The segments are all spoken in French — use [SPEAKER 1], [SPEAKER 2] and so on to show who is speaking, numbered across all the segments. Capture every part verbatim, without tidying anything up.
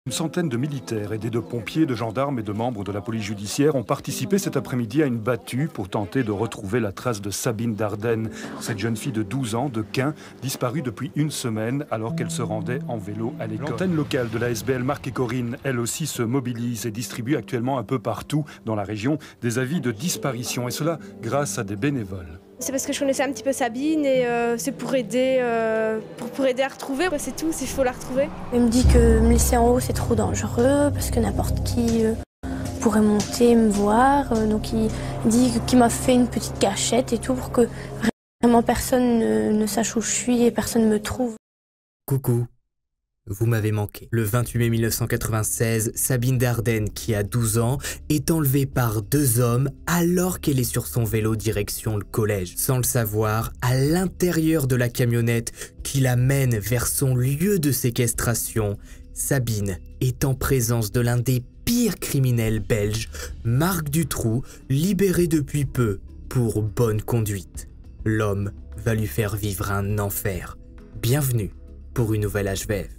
[SPEAKER 1] Une centaine de militaires, aidés de pompiers, de gendarmes et de membres de la police judiciaire ont participé cet après-midi à une battue pour tenter de retrouver la trace de Sabine Dardenne, cette jeune fille de douze ans de Quin, disparue depuis une semaine alors qu'elle se rendait en vélo à l'école. L'antenne locale de la S B L Marc et Corinne, elle aussi, se mobilise et distribue actuellement un peu partout dans la région des avis de disparition, et cela grâce à des bénévoles.
[SPEAKER 2] C'est parce que je connaissais un petit peu Sabine et euh, c'est pour aider, euh, pour, pour aider à retrouver, c'est tout, il faut la retrouver.
[SPEAKER 3] Il me dit que me laisser en haut c'est trop dangereux parce que n'importe qui euh, pourrait monter me voir. Euh, donc il dit qu'il m'a fait une petite cachette et tout pour que vraiment personne ne, ne sache où je suis et personne ne me trouve.
[SPEAKER 4] Coucou, vous m'avez manqué. Le vingt-huit mai mille neuf cent quatre-vingt-seize, Sabine Dardenne, qui a douze ans, est enlevée par deux hommes alors qu'elle est sur son vélo direction le collège. Sans le savoir, à l'intérieur de la camionnette qui la mène vers son lieu de séquestration, Sabine est en présence de l'un des pires criminels belges, Marc Dutroux, libéré depuis peu pour bonne conduite. L'homme va lui faire vivre un enfer. Bienvenue pour une nouvelle H V F.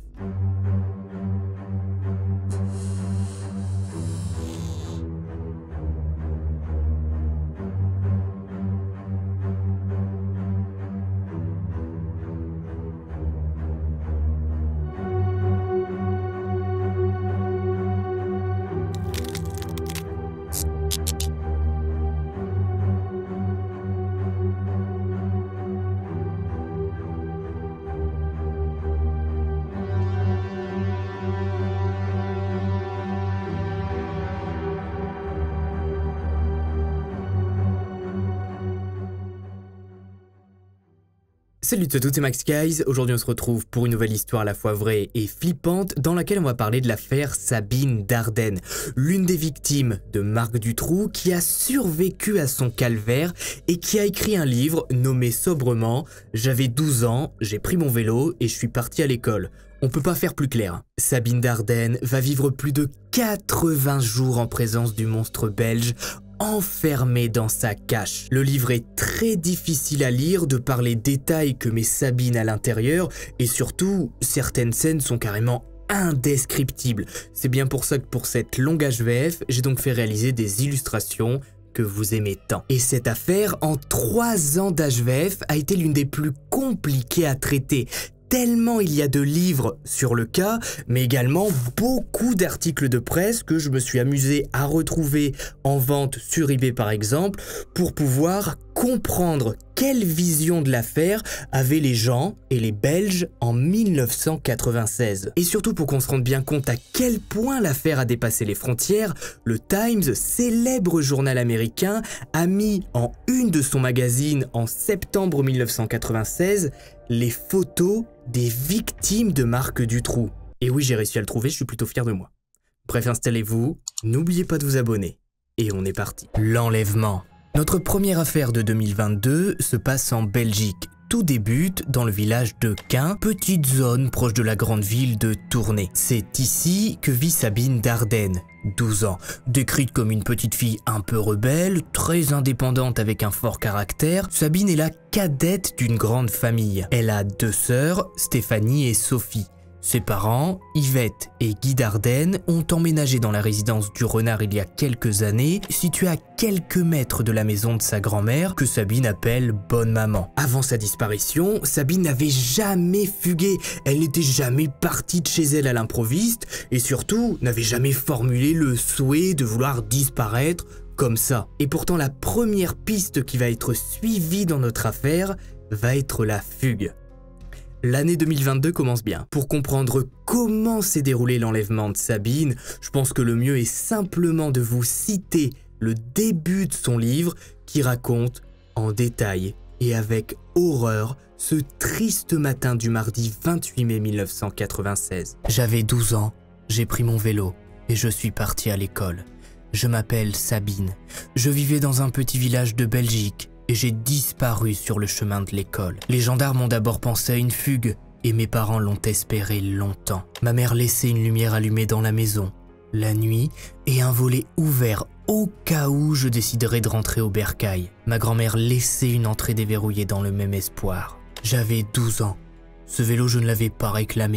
[SPEAKER 4] Salut à tous, c'est Max Guys. Aujourd'hui on se retrouve pour une nouvelle histoire à la fois vraie et flippante dans laquelle on va parler de l'affaire Sabine Dardenne, l'une des victimes de Marc Dutroux qui a survécu à son calvaire et qui a écrit un livre nommé sobrement « J'avais douze ans, j'ai pris mon vélo et je suis parti à l'école ». On peut pas faire plus clair. Sabine Dardenne va vivre plus de quatre-vingts jours en présence du monstre belge, enfermé dans sa cache. Le livre est très difficile à lire de par les détails que met Sabine à l'intérieur et surtout, certaines scènes sont carrément indescriptibles. C'est bien pour ça que pour cette longue H V F, j'ai donc fait réaliser des illustrations que vous aimez tant. Et cette affaire, en trois ans d'H V F, a été l'une des plus compliquées à traiter. Tellement il y a de livres sur le cas, mais également beaucoup d'articles de presse que je me suis amusé à retrouver en vente sur eBay par exemple, pour pouvoir comprendre quelle vision de l'affaire avaient les gens et les Belges en mille neuf cent quatre-vingt-seize. Et surtout pour qu'on se rende bien compte à quel point l'affaire a dépassé les frontières, le Times, célèbre journal américain, a mis en une de son magazine en septembre mille neuf cent quatre-vingt-seize les photos des victimes de Marc Dutroux. Et oui, j'ai réussi à le trouver, je suis plutôt fier de moi. Bref, installez-vous, n'oubliez pas de vous abonner. Et on est parti. L'enlèvement. Notre première affaire de deux mille vingt-deux se passe en Belgique. Tout débute dans le village de Quin, petite zone proche de la grande ville de Tournai. C'est ici que vit Sabine Dardenne, douze ans. Décrite comme une petite fille un peu rebelle, très indépendante avec un fort caractère, Sabine est la cadette d'une grande famille. Elle a deux sœurs, Stéphanie et Sophie. Ses parents, Yvette et Guy Dardenne, ont emménagé dans la résidence du Renard il y a quelques années, située à quelques mètres de la maison de sa grand-mère, que Sabine appelle « Bonne Maman ». Avant sa disparition, Sabine n'avait jamais fugué, elle n'était jamais partie de chez elle à l'improviste, et surtout n'avait jamais formulé le souhait de vouloir disparaître comme ça. Et pourtant la première piste qui va être suivie dans notre affaire va être la fugue. L'année deux mille vingt-deux commence bien. Pour comprendre comment s'est déroulé l'enlèvement de Sabine, je pense que le mieux est simplement de vous citer le début de son livre qui raconte en détail et avec horreur ce triste matin du mardi vingt-huit mai mille neuf cent quatre-vingt-seize. J'avais douze ans, j'ai pris mon vélo et je suis parti à l'école. Je m'appelle Sabine. Je vivais dans un petit village de Belgique. Et j'ai disparu sur le chemin de l'école. Les gendarmes ont d'abord pensé à une fugue, et mes parents l'ont espéré longtemps. Ma mère laissait une lumière allumée dans la maison, la nuit, et un volet ouvert au cas où je déciderais de rentrer au bercail. Ma grand-mère laissait une entrée déverrouillée dans le même espoir. J'avais douze ans. Ce vélo, je ne l'avais pas réclamé.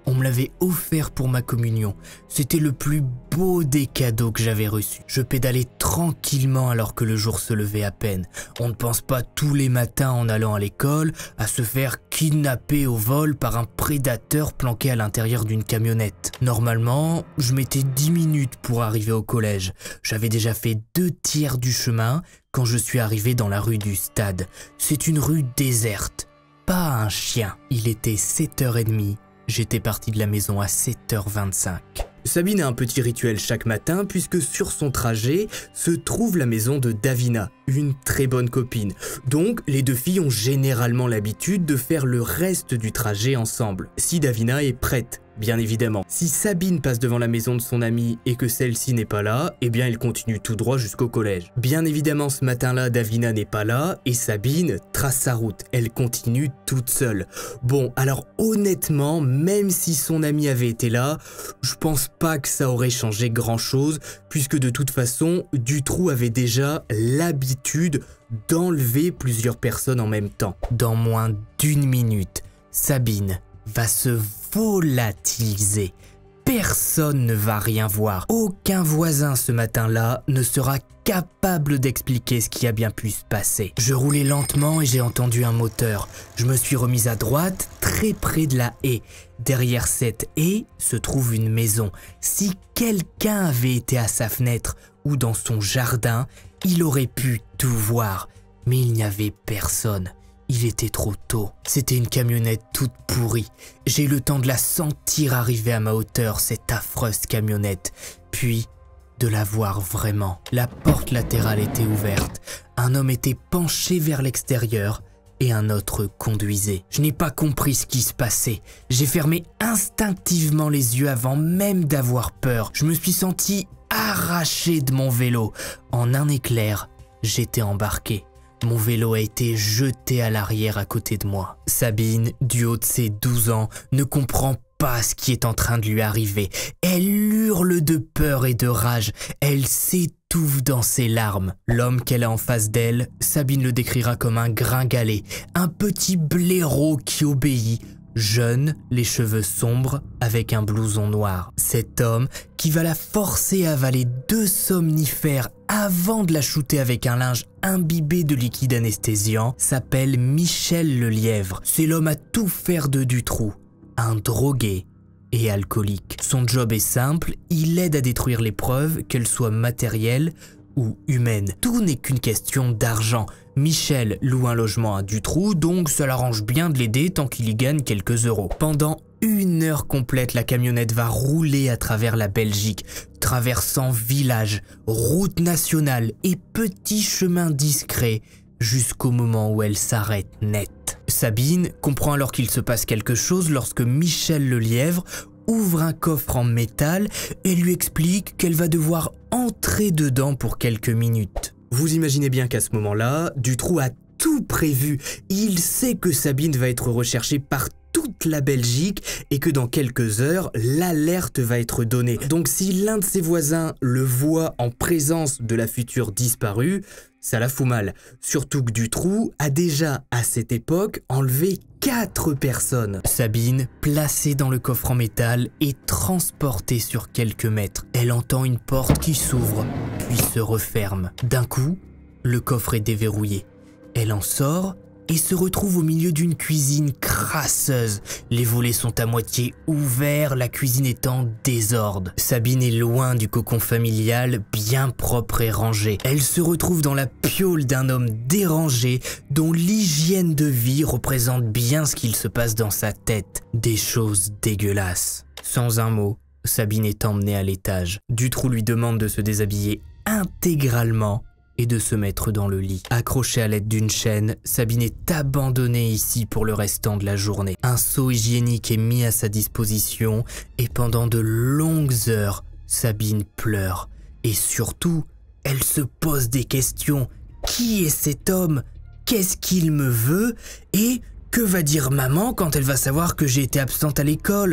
[SPEAKER 4] On me l'avait offert pour ma communion. C'était le plus beau des cadeaux que j'avais reçus. Je pédalais tranquillement alors que le jour se levait à peine. On ne pense pas tous les matins en allant à l'école à se faire kidnapper au vol par un prédateur planqué à l'intérieur d'une camionnette. Normalement, je mettais dix minutes pour arriver au collège. J'avais déjà fait deux tiers du chemin quand je suis arrivé dans la rue du stade. C'est une rue déserte. Pas un chien. Il était sept heures trente. J'étais parti de la maison à sept heures vingt-cinq. Sabine a un petit rituel chaque matin puisque sur son trajet se trouve la maison de Davina, une très bonne copine. Donc les deux filles ont généralement l'habitude de faire le reste du trajet ensemble, si Davina est prête. Bien évidemment. Si Sabine passe devant la maison de son amie et que celle-ci n'est pas là, eh bien elle continue tout droit jusqu'au collège. Bien évidemment, ce matin-là, Davina n'est pas là et Sabine trace sa route. Elle continue toute seule. Bon, alors honnêtement, même si son amie avait été là, je pense pas que ça aurait changé grand-chose puisque de toute façon, Dutroux avait déjà l'habitude d'enlever plusieurs personnes en même temps. Dans moins d'une minute, Sabine va se volatiliser. Personne ne va rien voir. Aucun voisin ce matin-là ne sera capable d'expliquer ce qui a bien pu se passer. Je roulais lentement et j'ai entendu un moteur. Je me suis remise à droite, très près de la haie. Derrière cette haie se trouve une maison. Si quelqu'un avait été à sa fenêtre ou dans son jardin, il aurait pu tout voir. Mais il n'y avait personne. Il était trop tôt. C'était une camionnette toute pourrie. J'ai eu le temps de la sentir arriver à ma hauteur, cette affreuse camionnette. Puis, de la voir vraiment. La porte latérale était ouverte. Un homme était penché vers l'extérieur et un autre conduisait. Je n'ai pas compris ce qui se passait. J'ai fermé instinctivement les yeux avant même d'avoir peur. Je me suis senti arraché de mon vélo. En un éclair, j'étais embarqué. Mon vélo a été jeté à l'arrière à côté de moi. Sabine, du haut de ses douze ans, ne comprend pas ce qui est en train de lui arriver. Elle hurle de peur et de rage. Elle s'étouffe dans ses larmes. L'homme qu'elle a en face d'elle, Sabine le décrira comme un gringalet, un petit blaireau qui obéit, jeune, les cheveux sombres, avec un blouson noir. Cet homme, qui va la forcer à avaler deux somnifères avant de la shooter avec un linge imbibé de liquide anesthésiant, s'appelle Michel Lelièvre. C'est l'homme à tout faire de Dutroux, un drogué et alcoolique. Son job est simple, il aide à détruire les preuves, qu'elles soient matérielles ou humaines. Tout n'est qu'une question d'argent. Michel loue un logement à Dutroux, donc ça l'arrange bien de l'aider tant qu'il y gagne quelques euros. Pendant une heure complète, la camionnette va rouler à travers la Belgique, traversant villages, routes nationales et petits chemins discrets, jusqu'au moment où elle s'arrête net. Sabine comprend alors qu'il se passe quelque chose lorsque Michel Lelièvre ouvre un coffre en métal et lui explique qu'elle va devoir entrer dedans pour quelques minutes. Vous imaginez bien qu'à ce moment-là, Dutroux a tout prévu. Il sait que Sabine va être recherchée par toute la Belgique et que dans quelques heures, l'alerte va être donnée. Donc si l'un de ses voisins le voit en présence de la future disparue, ça la fout mal. Surtout que Dutroux a déjà, à cette époque, enlevé quatre personnes. Sabine, placée dans le coffre en métal, est transportée sur quelques mètres. Elle entend une porte qui s'ouvre, puis se referme. D'un coup, le coffre est déverrouillé. Elle en sort et se retrouve au milieu d'une cuisine crasseuse. Les volets sont à moitié ouverts, la cuisine est en désordre. Sabine est loin du cocon familial, bien propre et rangé. Elle se retrouve dans la piaule d'un homme dérangé, dont l'hygiène de vie représente bien ce qu'il se passe dans sa tête. Des choses dégueulasses. Sans un mot, Sabine est emmenée à l'étage. Dutroux lui demande de se déshabiller intégralement et de se mettre dans le lit. Accrochée à l'aide d'une chaîne, Sabine est abandonnée ici pour le restant de la journée. Un seau hygiénique est mis à sa disposition et pendant de longues heures, Sabine pleure. Et surtout, elle se pose des questions. Qui est cet homme? Qu'est-ce qu'il me veut? Et que va dire maman quand elle va savoir que j'ai été absente à l'école?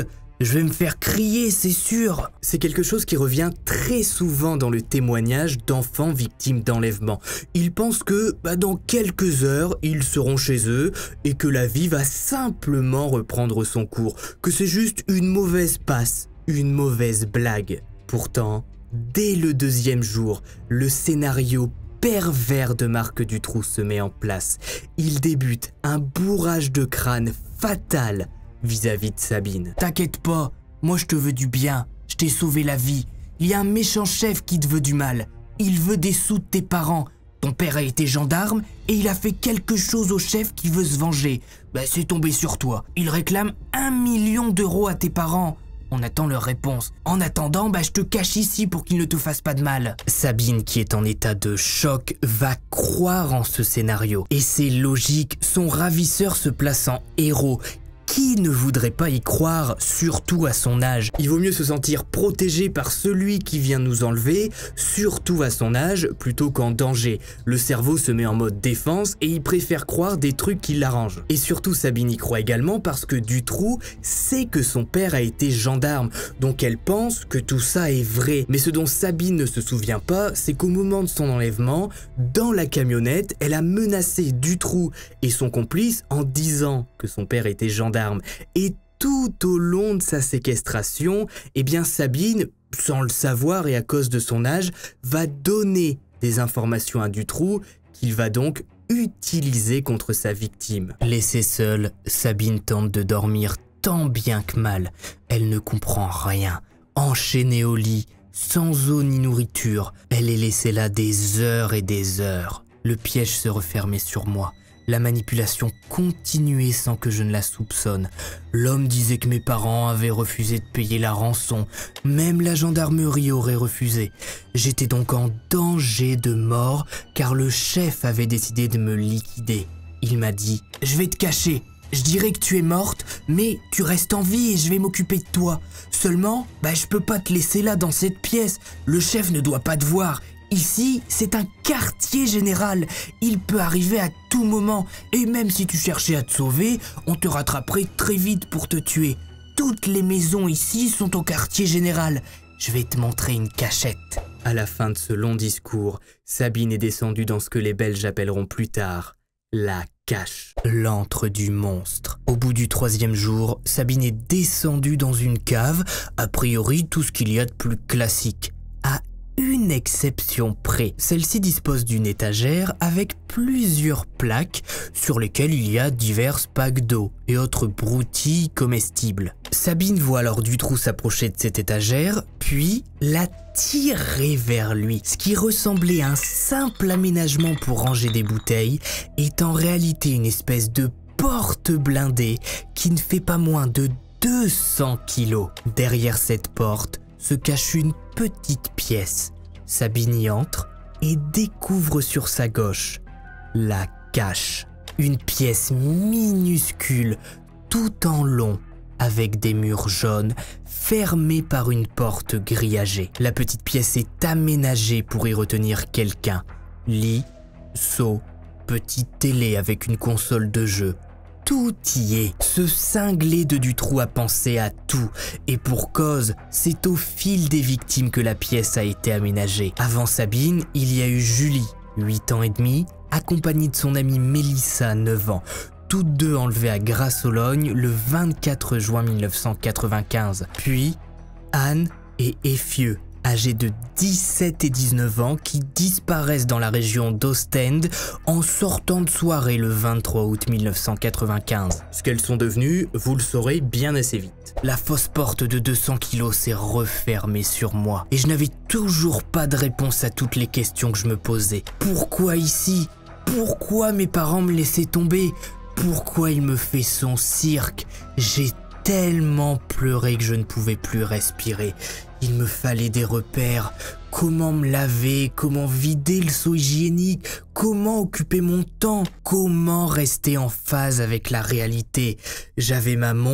[SPEAKER 4] Je vais me faire crier, c'est sûr. C'est quelque chose qui revient très souvent dans le témoignage d'enfants victimes d'enlèvement. Ils pensent que bah, dans quelques heures, ils seront chez eux et que la vie va simplement reprendre son cours, que c'est juste une mauvaise passe, une mauvaise blague. Pourtant, dès le deuxième jour, le scénario pervers de Marc Dutroux se met en place. Il débute un bourrage de crâne fatal vis-à-vis de Sabine.
[SPEAKER 5] T'inquiète pas, moi je te veux du bien, je t'ai sauvé la vie. Il y a un méchant chef qui te veut du mal. Il veut des sous de tes parents. Ton père a été gendarme et il a fait quelque chose au chef qui veut se venger. Bah c'est tombé sur toi. Il réclame un million d'euros à tes parents. On attend leur réponse. En attendant, bah je te cache ici pour qu'ils ne te fassent pas de mal.
[SPEAKER 4] Sabine, qui est en état de choc, va croire en ce scénario. Et c'est logique, son ravisseur se place en héros. Qui ne voudrait pas y croire, surtout à son âge? Il vaut mieux se sentir protégé par celui qui vient nous enlever, surtout à son âge, plutôt qu'en danger. Le cerveau se met en mode défense et il préfère croire des trucs qui l'arrangent. Et surtout, Sabine y croit également parce que Dutroux sait que son père a été gendarme, donc elle pense que tout ça est vrai. Mais ce dont Sabine ne se souvient pas, c'est qu'au moment de son enlèvement, dans la camionnette, elle a menacé Dutroux et son complice en disant que son père était gendarme. Et tout au long de sa séquestration, eh bien Sabine, sans le savoir et à cause de son âge, va donner des informations à Dutroux qu'il va donc utiliser contre sa victime. Laissée seule, Sabine tente de dormir tant bien que mal. Elle ne comprend rien. Enchaînée au lit, sans eau ni nourriture, elle est laissée là des heures et des heures. Le piège se refermait sur moi. La manipulation continuait sans que je ne la soupçonne. L'homme disait que mes parents avaient refusé de payer la rançon. Même la gendarmerie aurait refusé. J'étais donc en danger de mort car le chef avait décidé de me liquider. Il m'a dit « Je vais te cacher. Je dirais que tu es morte, mais tu restes en vie et je vais m'occuper de toi. Seulement, bah, je peux pas te laisser là dans cette pièce. Le chef ne doit pas te voir. Ici, c'est un quartier général. Il peut arriver à tout moment. Et même si tu cherchais à te sauver, on te rattraperait très vite pour te tuer. Toutes les maisons ici sont au quartier général. Je vais te montrer une cachette. » À la fin de ce long discours, Sabine est descendue dans ce que les Belges appelleront plus tard la cache, l'antre du monstre. Au bout du troisième jour, Sabine est descendue dans une cave, a priori tout ce qu'il y a de plus classique. À une exception près, celle-ci dispose d'une étagère avec plusieurs plaques sur lesquelles il y a divers packs d'eau et autres broutilles comestibles. Sabine voit alors Dutroux s'approcher de cette étagère, puis la tirer vers lui. Ce qui ressemblait à un simple aménagement pour ranger des bouteilles est en réalité une espèce de porte blindée qui ne fait pas moins de deux cents kilos. Derrière cette porte se cache une petite pièce. Sabine y entre et découvre sur sa gauche la cache. Une pièce minuscule, tout en long, avec des murs jaunes, fermés par une porte grillagée. La petite pièce est aménagée pour y retenir quelqu'un. Lit, seau, petite télé avec une console de jeu. Tout y est. Ce cinglé de Dutroux a pensé à tout. Et pour cause, c'est au fil des victimes que la pièce a été aménagée. Avant Sabine, il y a eu Julie, huit ans et demi, accompagnée de son amie Mélissa, neuf ans. Toutes deux enlevées à Grasse-Ologne le vingt-quatre juin mille neuf cent quatre-vingt-quinze. Puis Anne et Effieux, âgés de dix-sept et dix-neuf ans, qui disparaissent dans la région d'Ostende en sortant de soirée le vingt-trois août mille neuf cent quatre-vingt-quinze. Ce qu'elles sont devenues, vous le saurez bien assez vite. La fausse porte de deux cents kilos s'est refermée sur moi et je n'avais toujours pas de réponse à toutes les questions que je me posais. Pourquoi ici? Pourquoi mes parents me laissaient tomber? Pourquoi il me fait son cirque? J'ai tellement pleuré que je ne pouvais plus respirer. Il me fallait des repères. Comment me laver? Comment vider le seau hygiénique? Comment occuper mon temps? Comment rester en phase avec la réalité? J'avais ma montre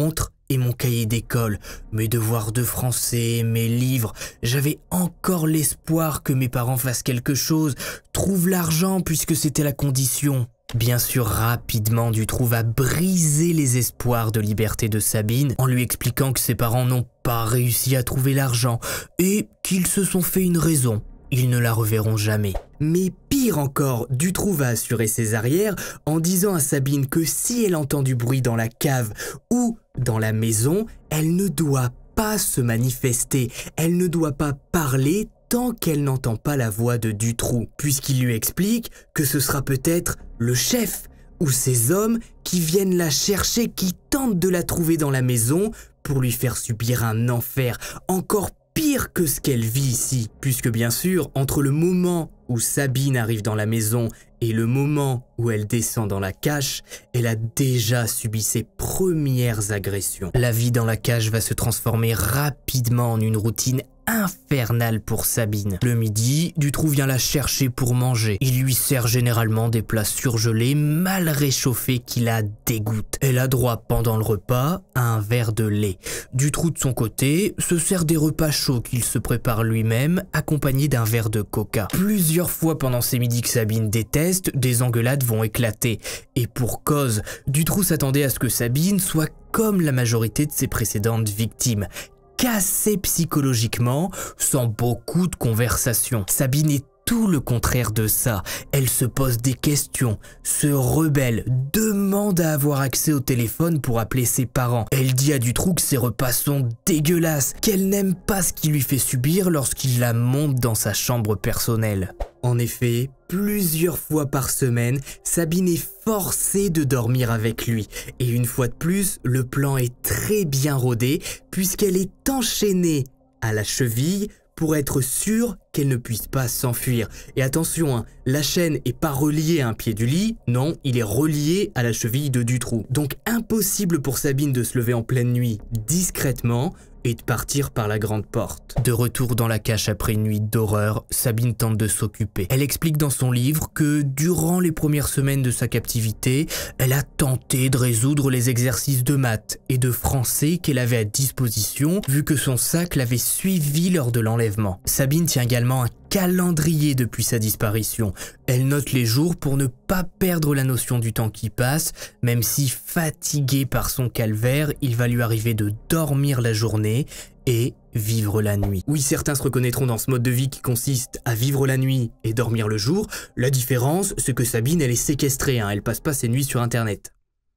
[SPEAKER 5] et mon cahier d'école, mes devoirs de français, mes livres. J'avais encore l'espoir que mes parents fassent quelque chose, trouvent l'argent puisque c'était la condition. Bien sûr, rapidement, Dutroux va briser les espoirs de liberté de Sabine en lui expliquant que ses parents n'ont pas réussi à trouver l'argent et qu'ils se sont fait une raison. Ils ne la reverront jamais. Mais pire encore, Dutroux va assurer ses arrières en disant à Sabine que si elle entend du bruit dans la cave ou dans la maison, elle ne doit pas se manifester, elle ne doit pas parler tant qu'elle n'entend pas la voix de Dutroux, puisqu'il lui explique que ce sera peut-être le chef ou ses hommes qui viennent la chercher, qui tentent de la trouver dans la maison pour lui faire subir un enfer encore pire que ce qu'elle vit ici, puisque bien sûr, entre le moment où Sabine arrive dans la maison et le moment où elle descend dans la cache, elle a déjà subi ses premières agressions. La vie dans la cage va se transformer rapidement en une routine infernale pour Sabine. Le midi, Dutroux vient la chercher pour manger. Il lui sert généralement des plats surgelés, mal réchauffés qui la dégoûtent. Elle a droit pendant le repas à un verre de lait. Dutroux de son côté se sert des repas chauds qu'il se prépare lui-même, accompagnés d'un verre de coca. Plusieurs fois pendant ces midis que Sabine déteste, des engueulades vont éclater. Et pour cause, Dutroux s'attendait à ce que Sabine soit comme la majorité de ses précédentes victimes, cassée psychologiquement, sans beaucoup de conversation. Sabine est tout le contraire de ça. Elle se pose des questions, se rebelle, demande à avoir accès au téléphone pour appeler ses parents. Elle dit à Dutroux que ses repas sont dégueulasses, qu'elle n'aime pas ce qu'il lui fait subir lorsqu'il la monte dans sa chambre personnelle. En effet, plusieurs fois par semaine, Sabine est forcée de dormir avec lui. Et une fois de plus, le plan est très bien rodé puisqu'elle est enchaînée à la cheville pour être sûre qu'elle ne puisse pas s'enfuir. Et attention, hein, la chaîne n'est pas reliée à un pied du lit, non, il est relié à la cheville de Dutroux. Donc impossible pour Sabine de se lever en pleine nuit discrètement et de partir par la grande porte. De retour dans la cache après une nuit d'horreur, Sabine tente de s'occuper. Elle explique dans son livre que durant les premières semaines de sa captivité, elle a tenté de résoudre les exercices de maths et de français qu'elle avait à disposition vu que son sac l'avait suivi lors de l'enlèvement. Sabine tient également un calendrier depuis sa disparition. Elle note les jours pour ne pas perdre la notion du temps qui passe, même si fatigué par son calvaire, il va lui arriver de dormir la journée et vivre la nuit. Oui, certains se reconnaîtront dans ce mode de vie qui consiste à vivre la nuit et dormir le jour. La différence, c'est que Sabine, elle est séquestrée, hein, elle passe pas ses nuits sur internet.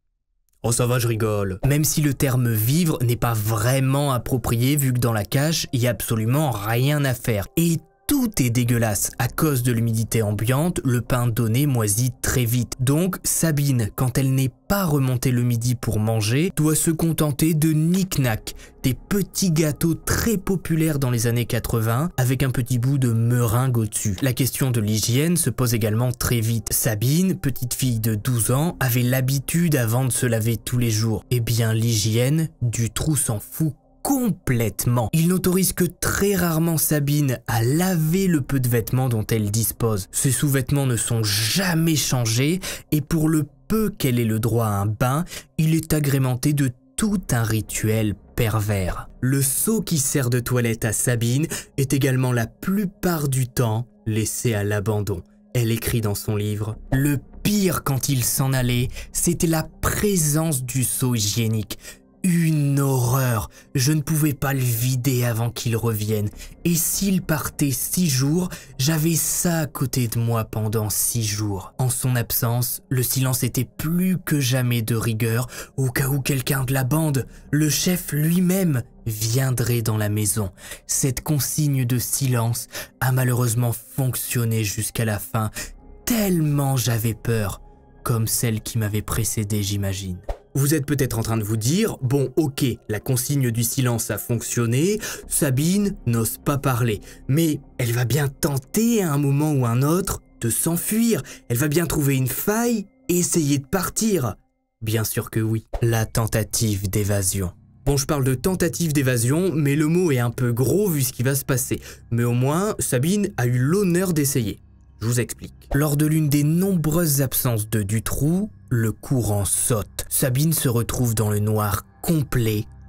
[SPEAKER 5] Oh ça va, je rigole. Même si le terme vivre n'est pas vraiment approprié vu que dans la cache, il y a absolument rien à faire. Et tout est dégueulasse. À cause de l'humidité ambiante, le pain donné moisit très vite. Donc Sabine, quand elle n'est pas remontée le midi pour manger, doit se contenter de knick-knack, des petits gâteaux très populaires dans les années quatre-vingts avec un petit bout de meringue au-dessus. La question de l'hygiène se pose également très vite. Sabine, petite fille de douze ans, avait l'habitude avant de se laver tous les jours. Eh bien l'hygiène, Dutroux s'en fout complètement. Il n'autorise que très rarement Sabine à laver le peu de vêtements dont elle dispose. Ses sous-vêtements ne sont jamais changés et pour le peu qu'elle ait le droit à un bain, il est agrémenté de tout un rituel pervers. Le seau qui sert de toilette à Sabine est également la plupart du temps laissé à l'abandon. Elle écrit dans son livre « Le pire quand il s'en allait, c'était la présence du seau hygiénique. Une horreur, je ne pouvais pas le vider avant qu'il revienne. Et s'il partait six jours, j'avais ça à côté de moi pendant six jours. En son absence, le silence était plus que jamais de rigueur, au cas où quelqu'un de la bande, le chef lui-même, viendrait dans la maison. Cette consigne de silence a malheureusement fonctionné jusqu'à la fin, tellement j'avais peur, comme celle qui m'avait précédé, j'imagine. Vous êtes peut-être en train de vous dire, bon ok, la consigne du silence a fonctionné, Sabine n'ose pas parler, mais elle va bien tenter à un moment ou un autre de s'enfuir, elle va bien trouver une faille et essayer de partir. Bien sûr que oui, la tentative d'évasion. Bon, je parle de tentative d'évasion, mais le mot est un peu gros vu ce qui va se passer, mais au moins Sabine a eu l'honneur d'essayer. Je vous explique. Lors de l'une des nombreuses absences de Dutroux, le courant saute. Sabine se retrouve dans le noir complet,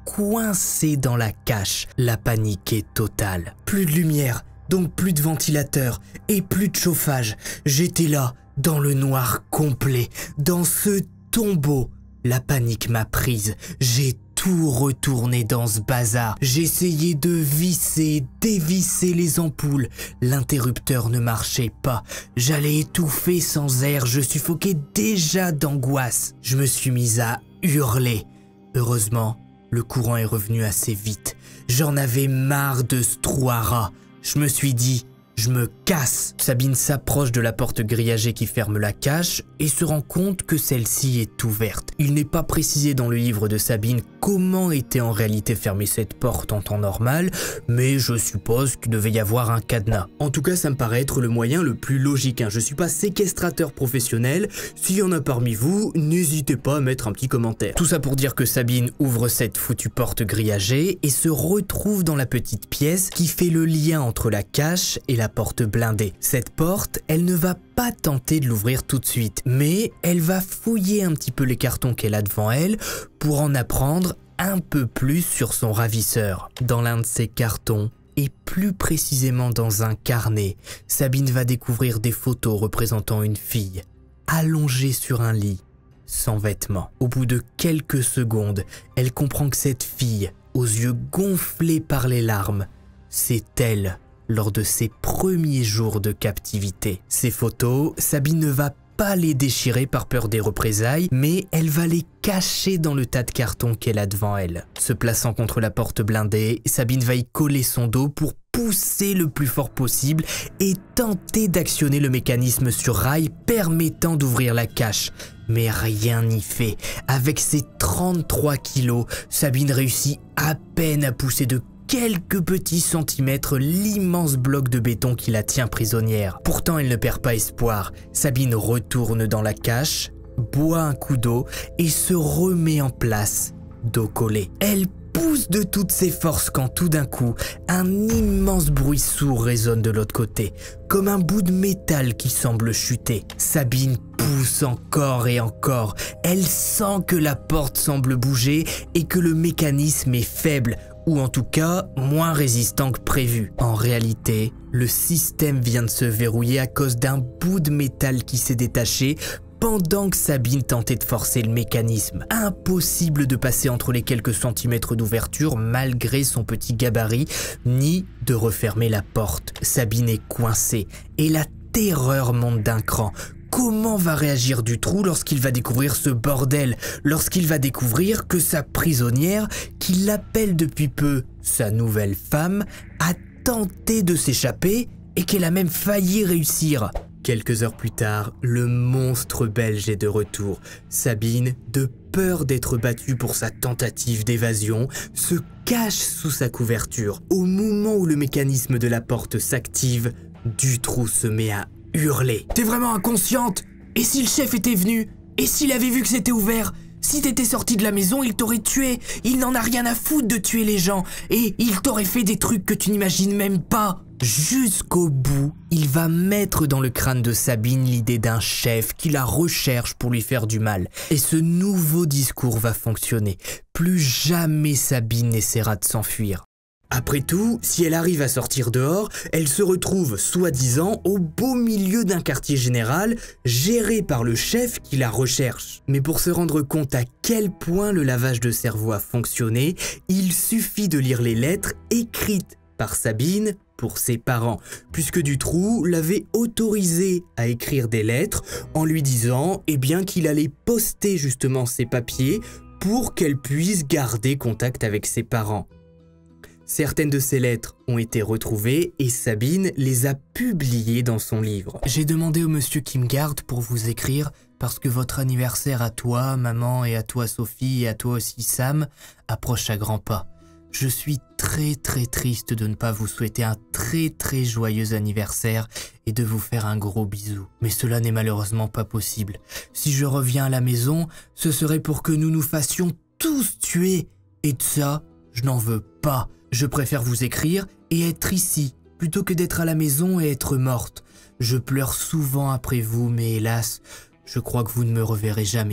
[SPEAKER 4] coincé dans la cache. La panique est totale. Plus de lumière, donc plus de ventilateur et plus de chauffage. J'étais là, dans le noir complet, dans ce tombeau. La panique m'a prise. J'ai tout retourné dans ce bazar. J'essayais de visser, dévisser les ampoules. L'interrupteur ne marchait pas. J'allais étouffer sans air. Je suffoquais déjà d'angoisse. Je me suis mise à hurler. Heureusement, le courant est revenu assez vite. J'en avais marre de ce trou à rats. Je me suis dit, je me casse. Sabine s'approche de la porte grillagée qui ferme la cache et se rend compte que celle-ci est ouverte. Il n'est pas précisé dans le livre de Sabine comment était en réalité fermée cette porte en temps normal, mais je suppose qu'il devait y avoir un cadenas. En tout cas, ça me paraît être le moyen le plus logique. Hein. Je suis pas séquestrateur professionnel. S'il y en a parmi vous, n'hésitez pas à mettre un petit commentaire. Tout ça pour dire que Sabine ouvre cette foutue porte grillagée et se retrouve dans la petite pièce qui fait le lien entre la cache et la porte blindée. Cette porte, elle ne va pas tenter de l'ouvrir tout de suite, mais elle va fouiller un petit peu les cartons qu'elle a devant elle pour en apprendre un peu plus sur son ravisseur. Dans l'un de ces cartons, et plus précisément dans un carnet, Sabine va découvrir des photos représentant une fille, allongée sur un lit, sans vêtements. Au bout de quelques secondes, elle comprend que cette fille, aux yeux gonflés par les larmes, c'est elle lors de ses premiers jours de captivité. Ces photos, Sabine ne va pas les déchirer par peur des représailles, mais elle va les cacher dans le tas de cartons qu'elle a devant elle. Se plaçant contre la porte blindée, Sabine va y coller son dos pour pousser le plus fort possible et tenter d'actionner le mécanisme sur rail permettant d'ouvrir la cache. Mais rien n'y fait. Avec ses trente-trois kilos, Sabine réussit à peine à pousser de quelques petits centimètres l'immense bloc de béton qui la tient prisonnière. Pourtant, elle ne perd pas espoir. Sabine retourne dans la cache, boit un coup d'eau et se remet en place, dos collé. Elle pousse de toutes ses forces quand tout d'un coup, un immense bruit sourd résonne de l'autre côté, comme un bout de métal qui semble chuter. Sabine pousse encore et encore. Elle sent que la porte semble bouger et que le mécanisme est faible, ou en tout cas moins résistant que prévu. En réalité, le système vient de se verrouiller à cause d'un bout de métal qui s'est détaché pendant que Sabine tentait de forcer le mécanisme. Impossible de passer entre les quelques centimètres d'ouverture malgré son petit gabarit, ni de refermer la porte. Sabine est coincée et la terreur monte d'un cran. Comment va réagir Dutroux lorsqu'il va découvrir ce bordel, lorsqu'il va découvrir que sa prisonnière, qui l'appelle depuis peu sa nouvelle femme, a tenté de s'échapper et qu'elle a même failli réussir? Quelques heures plus tard, le monstre belge est de retour. Sabine, de peur d'être battue pour sa tentative d'évasion, se cache sous sa couverture. Au moment où le mécanisme de la porte s'active, Dutroux se met à hurler. T'es vraiment inconsciente? Et si le chef était venu? Et s'il avait vu que c'était ouvert? Si t'étais sorti de la maison, il t'aurait tué. Il n'en a rien à foutre de tuer les gens. Et il t'aurait fait des trucs que tu n'imagines même pas. Jusqu'au bout, il va mettre dans le crâne de Sabine l'idée d'un chef qui la recherche pour lui faire du mal. Et ce nouveau discours va fonctionner. Plus jamais Sabine n'essaiera de s'enfuir. Après tout, si elle arrive à sortir dehors, elle se retrouve, soi-disant, au beau milieu d'un quartier général, géré par le chef qui la recherche. Mais pour se rendre compte à quel point le lavage de cerveau a fonctionné, il suffit de lire les lettres écrites par Sabine pour ses parents, puisque Dutroux l'avait autorisé à écrire des lettres en lui disant eh bien, qu'il allait poster justement ses papiers pour qu'elle puisse garder contact avec ses parents. Certaines de ces lettres ont été retrouvées et Sabine les a publiées dans son livre.
[SPEAKER 5] J'ai demandé au monsieur qui me garde pour vous écrire parce que votre anniversaire à toi, maman, et à toi, Sophie, et à toi aussi, Sam, approche à grands pas. Je suis très très triste de ne pas vous souhaiter un très très joyeux anniversaire et de vous faire un gros bisou. Mais cela n'est malheureusement pas possible. Si je reviens à la maison, ce serait pour que nous nous fassions tous tuer. Et de ça, je n'en veux pas. Je préfère vous écrire et être ici, plutôt que d'être à la maison et être morte. Je pleure souvent après vous, mais hélas, je crois que vous ne me reverrez jamais.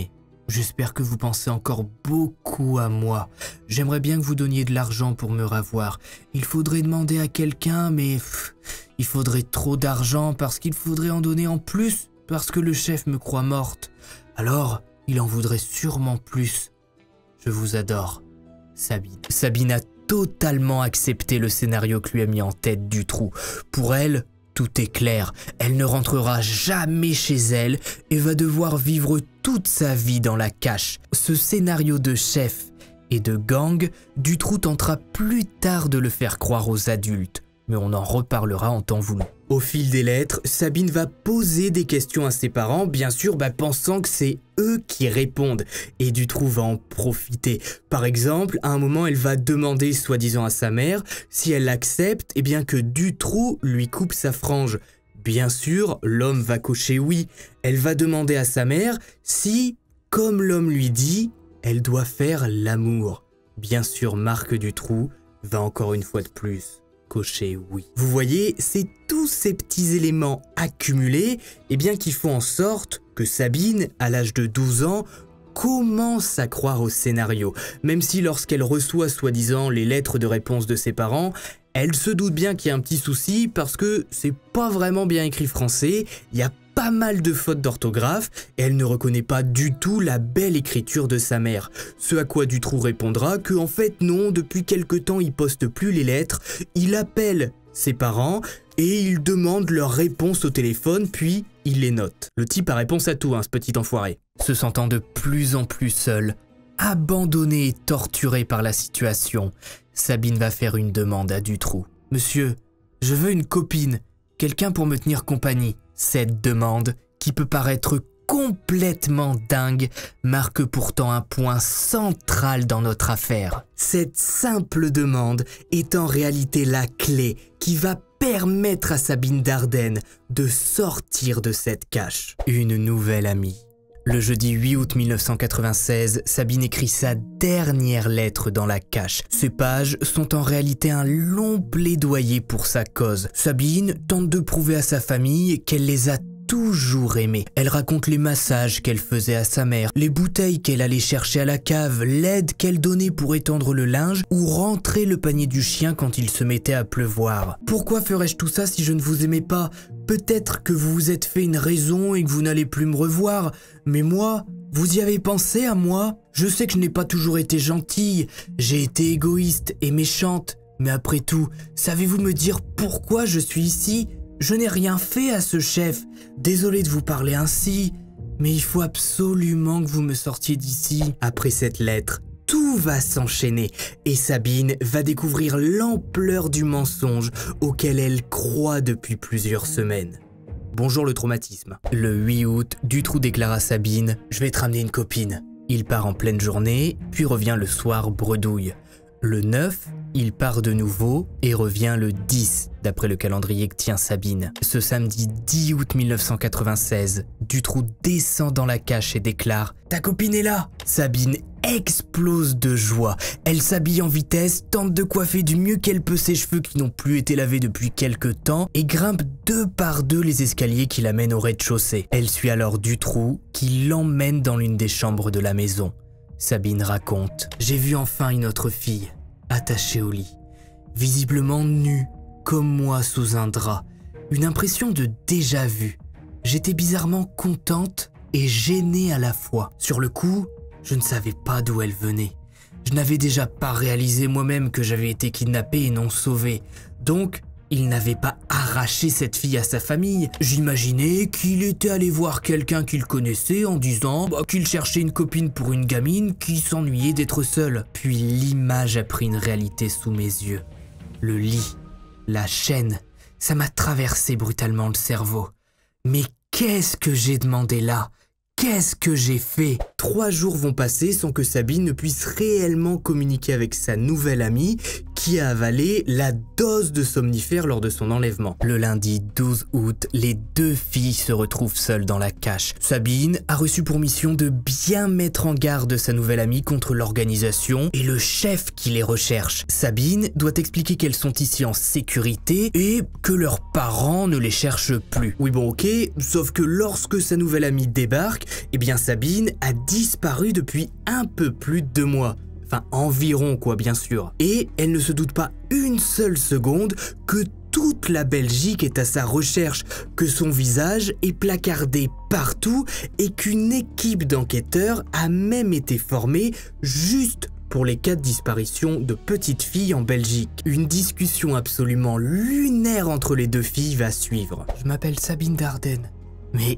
[SPEAKER 5] j'espère que vous pensez encore beaucoup à moi. J'aimerais bien que vous donniez de l'argent pour me ravoir. Il faudrait demander à quelqu'un, mais pff, il faudrait trop d'argent parce qu'il faudrait en donner en plus, parce que le chef me croit morte. Alors, il en voudrait sûrement plus. Je vous adore, Sabine. Sabine a totalement accepté le scénario que lui a mis en tête Dutroux. Pour elle, tout est clair. Elle ne rentrera jamais chez elle et va devoir vivre toute sa vie dans la cache. Ce scénario de chef et de gang, Dutroux tentera plus tard de le faire croire aux adultes, mais on en reparlera en temps voulu. Au fil des lettres, Sabine va poser des questions à ses parents, bien sûr bah, pensant que c'est eux qui répondent, et Dutroux va en profiter. Par exemple, à un moment, elle va demander soi-disant à sa mère si elle accepte eh bien que Dutroux lui coupe sa frange. Bien sûr, l'homme va cocher oui. Elle va demander à sa mère si, comme l'homme lui dit, elle doit faire l'amour. Bien sûr, Marc Dutroux va encore une fois de plus cocher oui. Vous voyez, c'est tous ces petits éléments accumulés eh bien, qui font en sorte que Sabine, à l'âge de douze ans, commence à croire au scénario. Même si lorsqu'elle reçoit soi-disant les lettres de réponse de ses parents, elle se doute bien qu'il y a un petit souci parce que c'est pas vraiment bien écrit français, il y a pas mal de fautes d'orthographe et elle ne reconnaît pas du tout la belle écriture de sa mère. Ce à quoi Dutroux répondra que en fait non, depuis quelque temps il poste plus les lettres, il appelle ses parents et il demande leur réponse au téléphone puis il les note. Le type a réponse à tout hein, ce petit enfoiré. Se sentant de plus en plus seule, abandonnée et torturée par la situation, Sabine va faire une demande à Dutroux. « Monsieur, je veux une copine, quelqu'un pour me tenir compagnie. » Cette demande, qui peut paraître complètement dingue, marque pourtant un point central dans notre affaire. Cette simple demande est en réalité la clé qui va permettre à Sabine Dardenne de sortir de cette cache. Une nouvelle amie. Le jeudi huit août mille neuf cent quatre-vingt-seize, Sabine écrit sa dernière lettre dans la cache. Ces pages sont en réalité un long plaidoyer pour sa cause. Sabine tente de prouver à sa famille qu'elle les a toujours aimés. Elle raconte les massages qu'elle faisait à sa mère, les bouteilles qu'elle allait chercher à la cave, l'aide qu'elle donnait pour étendre le linge ou rentrer le panier du chien quand il se mettait à pleuvoir. Pourquoi ferais-je tout ça si je ne vous aimais pas ? Peut-être que vous vous êtes fait une raison et que vous n'allez plus me revoir, mais moi, vous y avez pensé à moi ? Je sais que je n'ai pas toujours été gentille, j'ai été égoïste et méchante, mais après tout, savez-vous me dire pourquoi je suis ici ? Je n'ai rien fait à ce chef. Désolé de vous parler ainsi, mais il faut absolument que vous me sortiez d'ici. Après cette lettre, tout va s'enchaîner et Sabine va découvrir l'ampleur du mensonge auquel elle croit depuis plusieurs semaines. Bonjour le traumatisme. Le huit août, Dutroux déclare à Sabine « Je vais te ramener une copine ». Il part en pleine journée, puis revient le soir bredouille. Le neuf, il part de nouveau et revient le dix, d'après le calendrier que tient Sabine. Ce samedi dix août mille neuf cent quatre-vingt-seize, Dutroux descend dans la cache et déclare « Ta copine est là !» Sabine explose de joie. Elle s'habille en vitesse, tente de coiffer du mieux qu'elle peut ses cheveux qui n'ont plus été lavés depuis quelque temps et grimpe deux par deux les escaliers qui la mènent au rez-de-chaussée. Elle suit alors Dutroux qui l'emmène dans l'une des chambres de la maison. Sabine raconte « J'ai vu enfin une autre fille, attachée au lit, visiblement nue, comme moi sous un drap. Une impression de déjà-vu. J'étais bizarrement contente et gênée à la fois. Sur le coup, je ne savais pas d'où elle venait. Je n'avais déjà pas réalisé moi-même que j'avais été kidnappée et non sauvée. Donc, il n'avait pas arraché cette fille à sa famille. J'imaginais qu'il était allé voir quelqu'un qu'il connaissait en disant bah, qu'il cherchait une copine pour une gamine qui s'ennuyait d'être seule. Puis l'image a pris une réalité sous mes yeux. Le lit, la chaîne, ça m'a traversé brutalement le cerveau. Mais qu'est-ce que j'ai demandé là ? Qu'est-ce que j'ai fait ? Trois jours vont passer sans que Sabine ne puisse réellement communiquer avec sa nouvelle amie
[SPEAKER 4] qui a avalé la dose de somnifère lors de son enlèvement. Le lundi douze août, les deux filles se retrouvent seules dans la cache. Sabine a reçu pour mission de bien mettre en garde sa nouvelle amie contre l'organisation et le chef qui les recherche. Sabine doit expliquer qu'elles sont ici en sécurité et que leurs parents ne les cherchent plus. Oui bon ok, sauf que lorsque sa nouvelle amie débarque, eh bien Sabine a disparu depuis un peu plus de deux mois. Enfin environ quoi bien sûr. Et elle ne se doute pas une seule seconde que toute la Belgique est à sa recherche, que son visage est placardé partout et qu'une équipe d'enquêteurs a même été formée juste pour les cas de disparition de petites filles en Belgique. Une discussion absolument lunaire entre les deux filles va suivre.
[SPEAKER 5] Je m'appelle Sabine Dardenne. Mais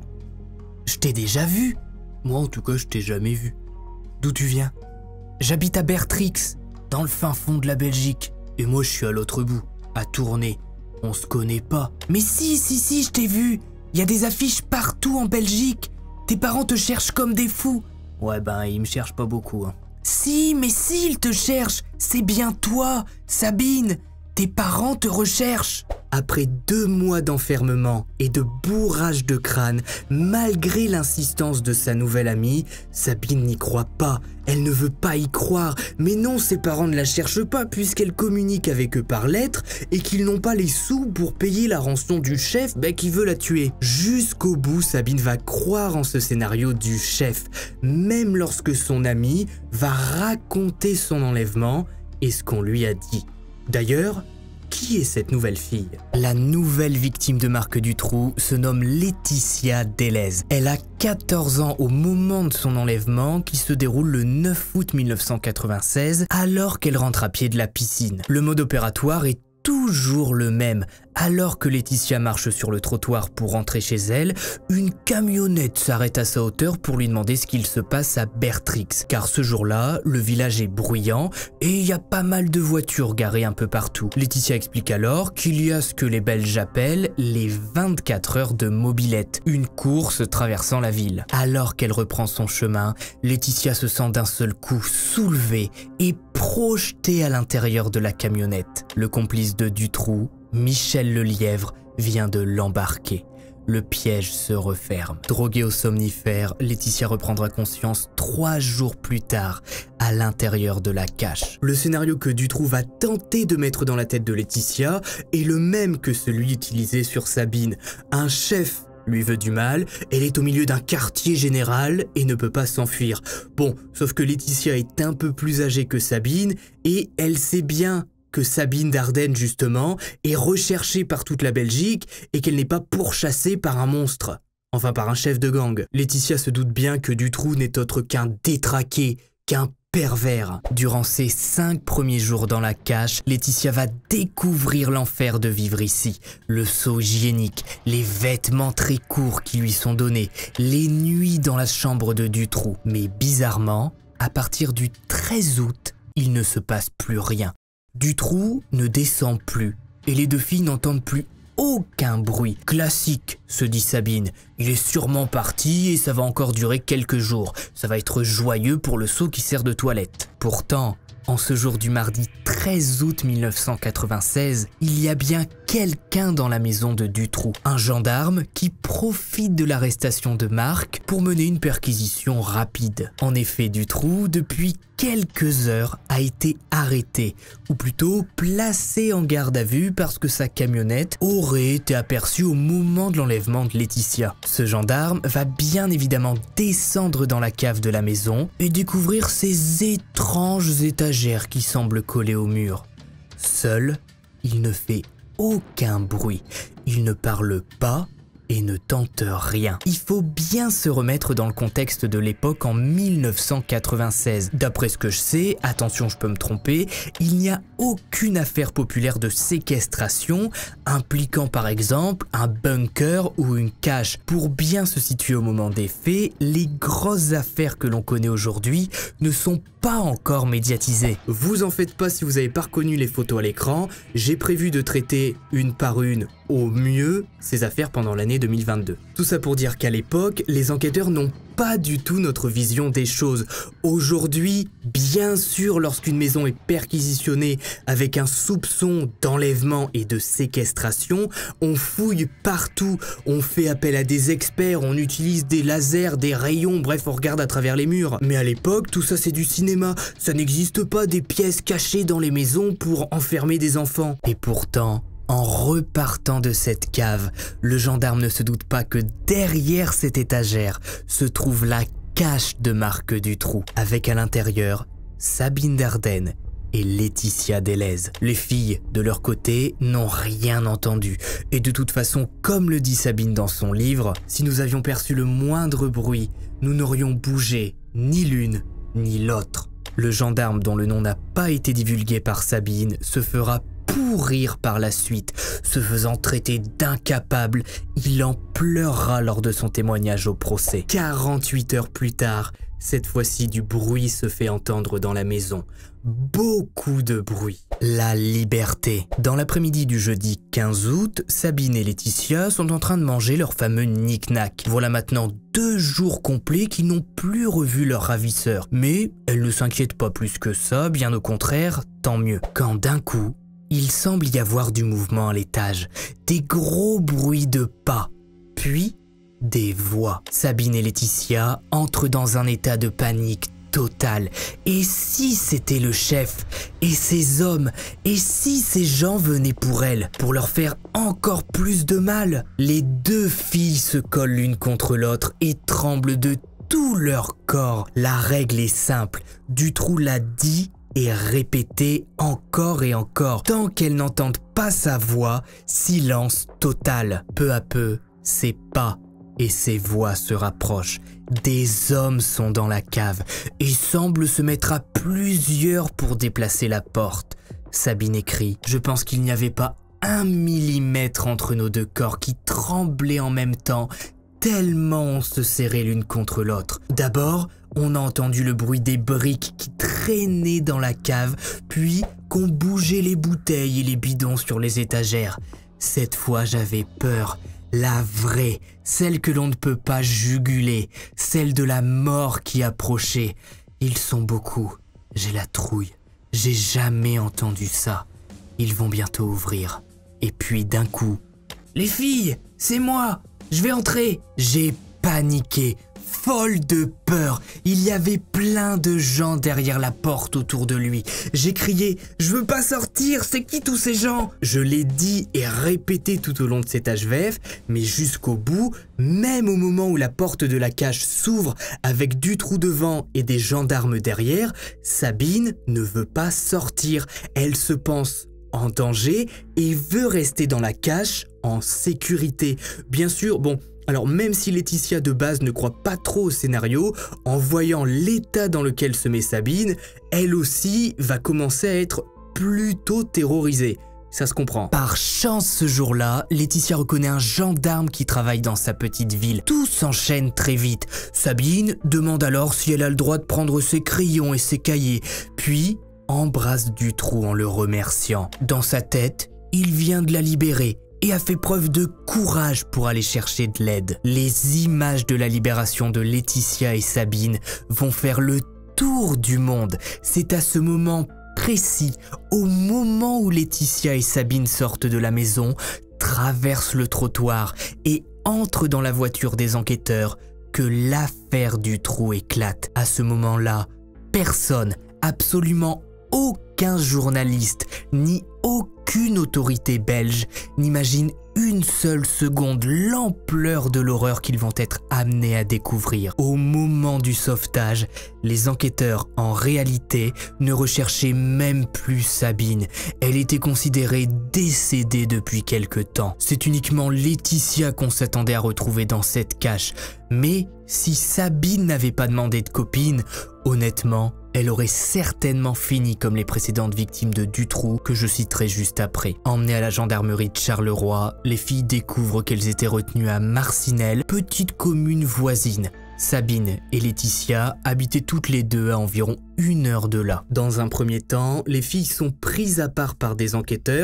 [SPEAKER 5] je t'ai déjà vu.
[SPEAKER 4] Moi en tout cas je t'ai jamais vu.
[SPEAKER 5] D'où tu viens? J'habite à Bertrix, dans le fin fond de la Belgique.
[SPEAKER 4] Et moi je suis à l'autre bout, à Tournai. On se connaît pas.
[SPEAKER 5] Mais si, si, si, je t'ai vu. Il y a des affiches partout en Belgique. Tes parents te cherchent comme des fous.
[SPEAKER 4] Ouais ben ils me cherchent pas beaucoup hein.
[SPEAKER 5] Si, mais si, ils te cherchent. C'est bien toi, Sabine. Tes parents te recherchent.
[SPEAKER 4] Après deux mois d'enfermement et de bourrage de crâne, malgré l'insistance de sa nouvelle amie, Sabine n'y croit pas. Elle ne veut pas y croire. Mais non, ses parents ne la cherchent pas puisqu'elle communique avec eux par lettres et qu'ils n'ont pas les sous pour payer la rançon du chef bah, qui veut la tuer. Jusqu'au bout, Sabine va croire en ce scénario du chef, même lorsque son amie va raconter son enlèvement et ce qu'on lui a dit. D'ailleurs, qui est cette nouvelle fille? La nouvelle victime de Marc Dutroux se nomme Laetitia Delez. Elle a quatorze ans au moment de son enlèvement qui se déroule le neuf août mille neuf cent quatre-vingt-seize alors qu'elle rentre à pied de la piscine. Le mode opératoire est toujours le même. Alors que Laetitia marche sur le trottoir pour rentrer chez elle, une camionnette s'arrête à sa hauteur pour lui demander ce qu'il se passe à Bertrix. Car ce jour-là, le village est bruyant et il y a pas mal de voitures garées un peu partout. Laetitia explique alors qu'il y a ce que les Belges appellent les vingt-quatre heures de mobilette, une course traversant la ville. Alors qu'elle reprend son chemin, Laetitia se sent d'un seul coup soulevée et projetée à l'intérieur de la camionnette. Le complice de Dutroux, Michel Lelièvre, vient de l'embarquer. Le piège se referme. Droguée au somnifère, Laetitia reprendra conscience trois jours plus tard, à l'intérieur de la cache. Le scénario que Dutroux va tenter de mettre dans la tête de Laetitia est le même que celui utilisé sur Sabine. Un chef lui veut du mal, elle est au milieu d'un quartier général et ne peut pas s'enfuir. Bon, sauf que Laetitia est un peu plus âgée que Sabine et elle sait bien que Sabine Dardenne, justement, est recherchée par toute la Belgique et qu'elle n'est pas pourchassée par un monstre. Enfin, par un chef de gang. Laetitia se doute bien que Dutroux n'est autre qu'un détraqué, qu'un pervers. Durant ses cinq premiers jours dans la cache, Laetitia va découvrir l'enfer de vivre ici. Le seau hygiénique, les vêtements très courts qui lui sont donnés, les nuits dans la chambre de Dutroux. Mais bizarrement, à partir du treize août, il ne se passe plus rien. Dutroux ne descend plus et les deux filles n'entendent plus aucun bruit. Classique, se dit Sabine. Il est sûrement parti et ça va encore durer quelques jours. Ça va être joyeux pour le seau qui sert de toilette. Pourtant, en ce jour du mardi treize août mille neuf cent quatre-vingt-seize, il y a bien quelqu'un dans la maison de Dutroux. Un gendarme qui profite de l'arrestation de Marc pour mener une perquisition rapide. En effet, Dutroux, depuis quelques heures, a été arrêté, ou plutôt placé en garde à vue parce que sa camionnette aurait été aperçue au moment de l'enlèvement de Laetitia. Ce gendarme va bien évidemment descendre dans la cave de la maison et découvrir ces étranges étagères qui semblent collées au mur. Seul, il ne fait aucun bruit, il ne parle pas et ne tente rien. Il faut bien se remettre dans le contexte de l'époque en mille neuf cent quatre-vingt-seize. D'après ce que je sais, attention je peux me tromper, il n'y a aucune affaire populaire de séquestration impliquant par exemple un bunker ou une cache. Pour bien se situer au moment des faits, les grosses affaires que l'on connaît aujourd'hui ne sont pas encore médiatisées. Vous en faites pas si vous n'avez pas reconnu les photos à l'écran, j'ai prévu de traiter une par une au mieux ces affaires pendant l'année deux mille vingt-deux. Tout ça pour dire qu'à l'époque, les enquêteurs n'ont pas du tout notre vision des choses. Aujourd'hui, bien sûr, lorsqu'une maison est perquisitionnée avec un soupçon d'enlèvement et de séquestration, on fouille partout, on fait appel à des experts, on utilise des lasers, des rayons, bref, on regarde à travers les murs. Mais à l'époque, tout ça c'est du cinéma, ça n'existe pas des pièces cachées dans les maisons pour enfermer des enfants. Et pourtant, en repartant de cette cave, le gendarme ne se doute pas que derrière cette étagère se trouve la cache de Marc Dutroux, avec à l'intérieur Sabine Dardenne et Laetitia Delez. Les filles, de leur côté, n'ont rien entendu. Et de toute façon, comme le dit Sabine dans son livre, si nous avions perçu le moindre bruit, nous n'aurions bougé ni l'une ni l'autre. Le gendarme, dont le nom n'a pas été divulgué par Sabine, se fera pourrir par la suite. Se faisant traiter d'incapable, il en pleurera lors de son témoignage au procès. quarante-huit heures plus tard, cette fois-ci du bruit se fait entendre dans la maison. Beaucoup de bruit. La liberté. Dans l'après-midi du jeudi quinze août, Sabine et Laetitia sont en train de manger leur fameux knick-knack. Voilà maintenant deux jours complets qu'ils n'ont plus revu leur ravisseur. Mais elles ne s'inquiètent pas plus que ça, bien au contraire, tant mieux. Quand d'un coup, il semble y avoir du mouvement à l'étage, des gros bruits de pas, puis des voix. Sabine et Laetitia entrent dans un état de panique totale. Et si c'était le chef, et ces hommes, et si ces gens venaient pour elles, pour leur faire encore plus de mal? Les deux filles se collent l'une contre l'autre et tremblent de tout leur corps. La règle est simple, Dutroux l'a dit et répété encore et encore. Tant qu'elles n'entendent pas sa voix, silence total. Peu à peu, ses pas et ses voix se rapprochent. Des hommes sont dans la cave et semblent se mettre à plusieurs pour déplacer la porte. Sabine écrit « Je pense qu'il n'y avait pas un millimètre entre nos deux corps qui tremblaient en même temps, tellement on se serrait l'une contre l'autre. D'abord, on a entendu le bruit des briques qui traînaient dans la cave, puis qu'on bougeait les bouteilles et les bidons sur les étagères. Cette fois, j'avais peur. La vraie, celle que l'on ne peut pas juguler, celle de la mort qui approchait. Ils sont beaucoup. J'ai la trouille. J'ai jamais entendu ça. Ils vont bientôt ouvrir. Et puis d'un coup, « Les filles, c'est moi! Je vais entrer !» J'ai paniqué. Folle de peur, il y avait plein de gens derrière la porte autour de lui. J'ai crié « Je veux pas sortir, c'est qui tous ces gens ?» Je l'ai dit et répété tout au long de cet H V F, mais jusqu'au bout, même au moment où la porte de la cage s'ouvre avec Dutroux devant et des gendarmes derrière, Sabine ne veut pas sortir. Elle se pense en danger et veut rester dans la cache en sécurité. Bien sûr, bon... Alors même si Laetitia de base ne croit pas trop au scénario, en voyant l'état dans lequel se met Sabine, elle aussi va commencer à être plutôt terrorisée. Ça se comprend. Par chance ce jour-là, Laetitia reconnaît un gendarme qui travaille dans sa petite ville. Tout s'enchaîne très vite. Sabine demande alors si elle a le droit de prendre ses crayons et ses cahiers, puis embrasse Dutroux en le remerciant. Dans sa tête, il vient de la libérer et a fait preuve de courage pour aller chercher de l'aide. Les images de la libération de Laetitia et Sabine vont faire le tour du monde. C'est à ce moment précis, au moment où Laetitia et Sabine sortent de la maison, traversent le trottoir et entrent dans la voiture des enquêteurs, que l'affaire Dutroux éclate. À ce moment-là, personne, absolument aucun journaliste, ni aucune autorité belge n'imagine une seule seconde l'ampleur de l'horreur qu'ils vont être amenés à découvrir. Au moment du sauvetage, les enquêteurs, en réalité, ne recherchaient même plus Sabine. Elle était considérée décédée depuis quelque temps. C'est uniquement Laetitia qu'on s'attendait à retrouver dans cette cache. Mais si Sabine n'avait pas demandé de copine, honnêtement, elle aurait certainement fini comme les précédentes victimes de Dutroux que je citerai juste après. Emmenées à la gendarmerie de Charleroi, les filles découvrent qu'elles étaient retenues à Marcinelle, petite commune voisine. Sabine et Laetitia habitaient toutes les deux à environ une heure de là. Dans un premier temps, les filles sont prises à part par des enquêteurs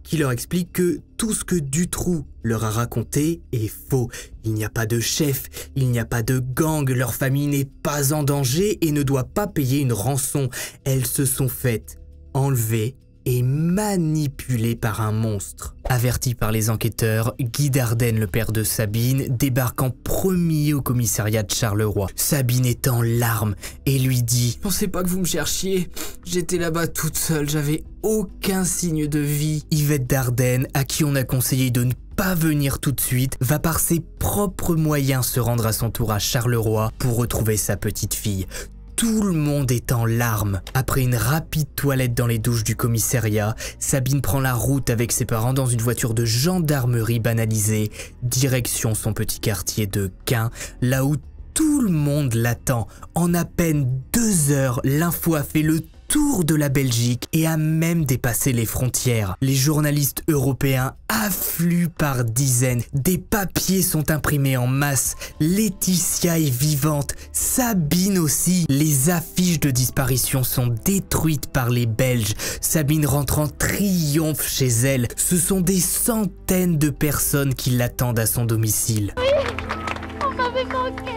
[SPEAKER 4] qui leur explique que tout ce que Dutroux leur a raconté est faux. Il n'y a pas de chef, il n'y a pas de gang, leur famille n'est pas en danger et ne doit pas payer une rançon. Elles se sont faites enlever et manipulé par un monstre. Averti par les enquêteurs, Guy Dardenne, le père de Sabine, débarque en premier au commissariat de Charleroi. Sabine est en larmes et lui dit « Pensez pas que vous me cherchiez, j'étais là-bas toute seule, j'avais aucun signe de vie. » Yvette Dardenne, à qui on a conseillé de ne pas venir tout de suite, va par ses propres moyens se rendre à son tour à Charleroi pour retrouver sa petite fille. Tout le monde est en larmes. Après une rapide toilette dans les douches du commissariat, Sabine prend la route avec ses parents dans une voiture de gendarmerie banalisée, direction son petit quartier de Quin, là où tout le monde l'attend. En à peine deux heures, l'info a fait le tour de la Belgique et a même dépassé les frontières. Les journalistes européens affluent par dizaines. Des papiers sont imprimés en masse. Laetitia est vivante. Sabine aussi. Les affiches de disparition sont détruites par les Belges. Sabine rentre en triomphe chez elle. Ce sont des centaines de personnes qui l'attendent à son domicile.
[SPEAKER 6] Oui, on m'avait manqué.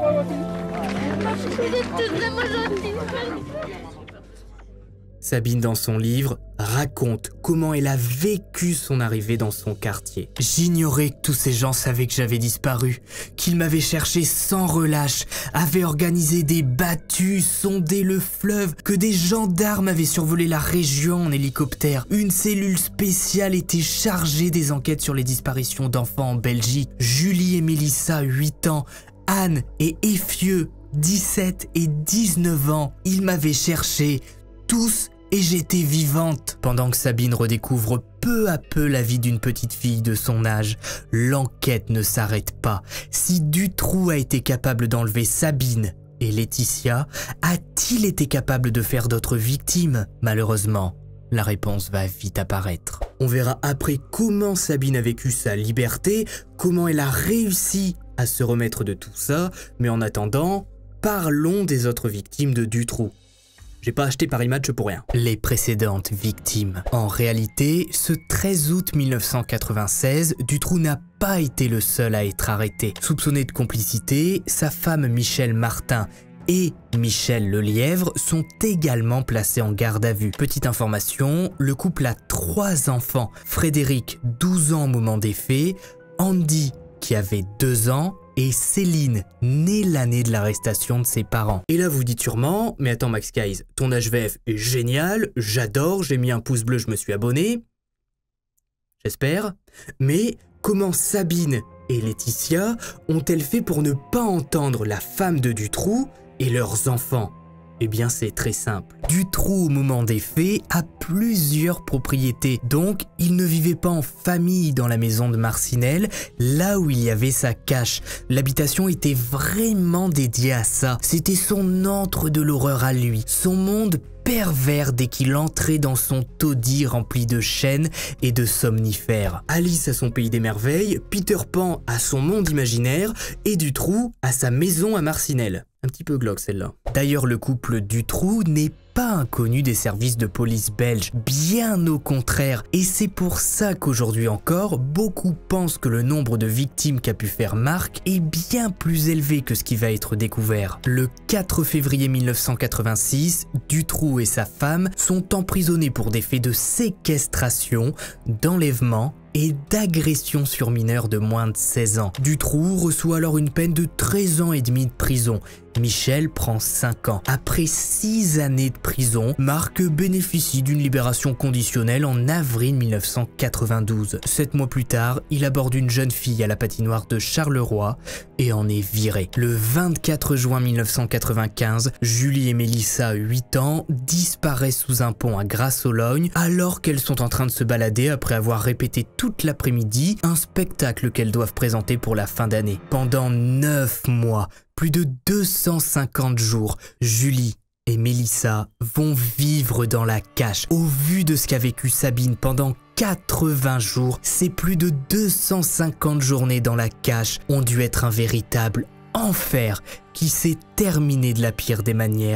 [SPEAKER 6] Vous êtes vraiment gentils.
[SPEAKER 4] Sabine, dans son livre, raconte comment elle a vécu son arrivée dans son quartier. « J'ignorais que tous ces gens savaient que j'avais disparu, qu'ils m'avaient cherché sans relâche, avaient organisé des battues, sondé le fleuve, que des gendarmes avaient survolé la région en hélicoptère. Une cellule spéciale était chargée des enquêtes sur les disparitions d'enfants en Belgique. Julie et Mélissa, huit ans, Anne et Effieux, dix-sept et dix-neuf ans. Ils m'avaient cherché, tous, et j'étais vivante. » Pendant que Sabine redécouvre peu à peu la vie d'une petite fille de son âge, l'enquête ne s'arrête pas. Si Dutroux a été capable d'enlever Sabine et Laetitia, a-t-il été capable de faire d'autres victimes? Malheureusement, la réponse va vite apparaître. On verra après comment Sabine a vécu sa liberté, comment elle a réussi à se remettre de tout ça, mais en attendant, parlons des autres victimes de Dutroux. J'ai pas acheté Paris Match pour rien. Les précédentes victimes. En réalité, ce treize août mille neuf cent quatre-vingt-seize, Dutroux n'a pas été le seul à être arrêté. Soupçonné de complicité, sa femme Michèle Martin et Michel Lelièvre sont également placés en garde à vue. Petite information, le couple a trois enfants. Frédéric, douze ans au moment des faits, Andy, qui avait deux ans, et Céline, née l'année de l'arrestation de ses parents. Et là vous dites sûrement, mais attends Max Guys, ton H V F est génial, j'adore, j'ai mis un pouce bleu, je me suis abonné. J'espère. Mais comment Sabine et Laetitia ont-elles fait pour ne pas entendre la femme de Dutroux et leurs enfants? Eh bien c'est très simple. Dutroux au moment des faits a plusieurs propriétés, donc il ne vivait pas en famille dans la maison de Marcinelle, là où il y avait sa cache. L'habitation était vraiment dédiée à ça. C'était son antre de l'horreur à lui, son monde pervers dès qu'il entrait dans son taudis rempli de chênes et de somnifères. Alice a son pays des merveilles, Peter Pan a son monde imaginaire et Dutroux a sa maison à Marcinelle. Un petit peu glauque celle-là. D'ailleurs, le couple Dutroux n'est pas inconnu des services de police belges, bien au contraire. Et c'est pour ça qu'aujourd'hui encore, beaucoup pensent que le nombre de victimes qu'a pu faire Marc est bien plus élevé que ce qui va être découvert. Le quatre février mille neuf cent quatre-vingt-six, Dutroux et sa femme sont emprisonnés pour des faits de séquestration, d'enlèvement et d'agression sur mineurs de moins de seize ans. Dutroux reçoit alors une peine de treize ans et demi de prison. Michel prend cinq ans. Après six années de prison, Marc bénéficie d'une libération conditionnelle en avril mille neuf cent quatre-vingt-douze. Sept mois plus tard, il aborde une jeune fille à la patinoire de Charleroi et en est viré. Le vingt-quatre juin mille neuf cent quatre-vingt-quinze, Julie et Mélissa, huit ans, disparaissent sous un pont à Grasse-Ologne alors qu'elles sont en train de se balader après avoir répété toute l'après-midi un spectacle qu'elles doivent présenter pour la fin d'année. Pendant neuf mois, plus de deux cent cinquante jours, Julie et Mélissa vont vivre dans la cache. Au vu de ce qu'a vécu Sabine pendant quatre-vingts jours, ces plus de deux cent cinquante journées dans la cache ont dû être un véritable enfer qui s'est terminé de la pire des manières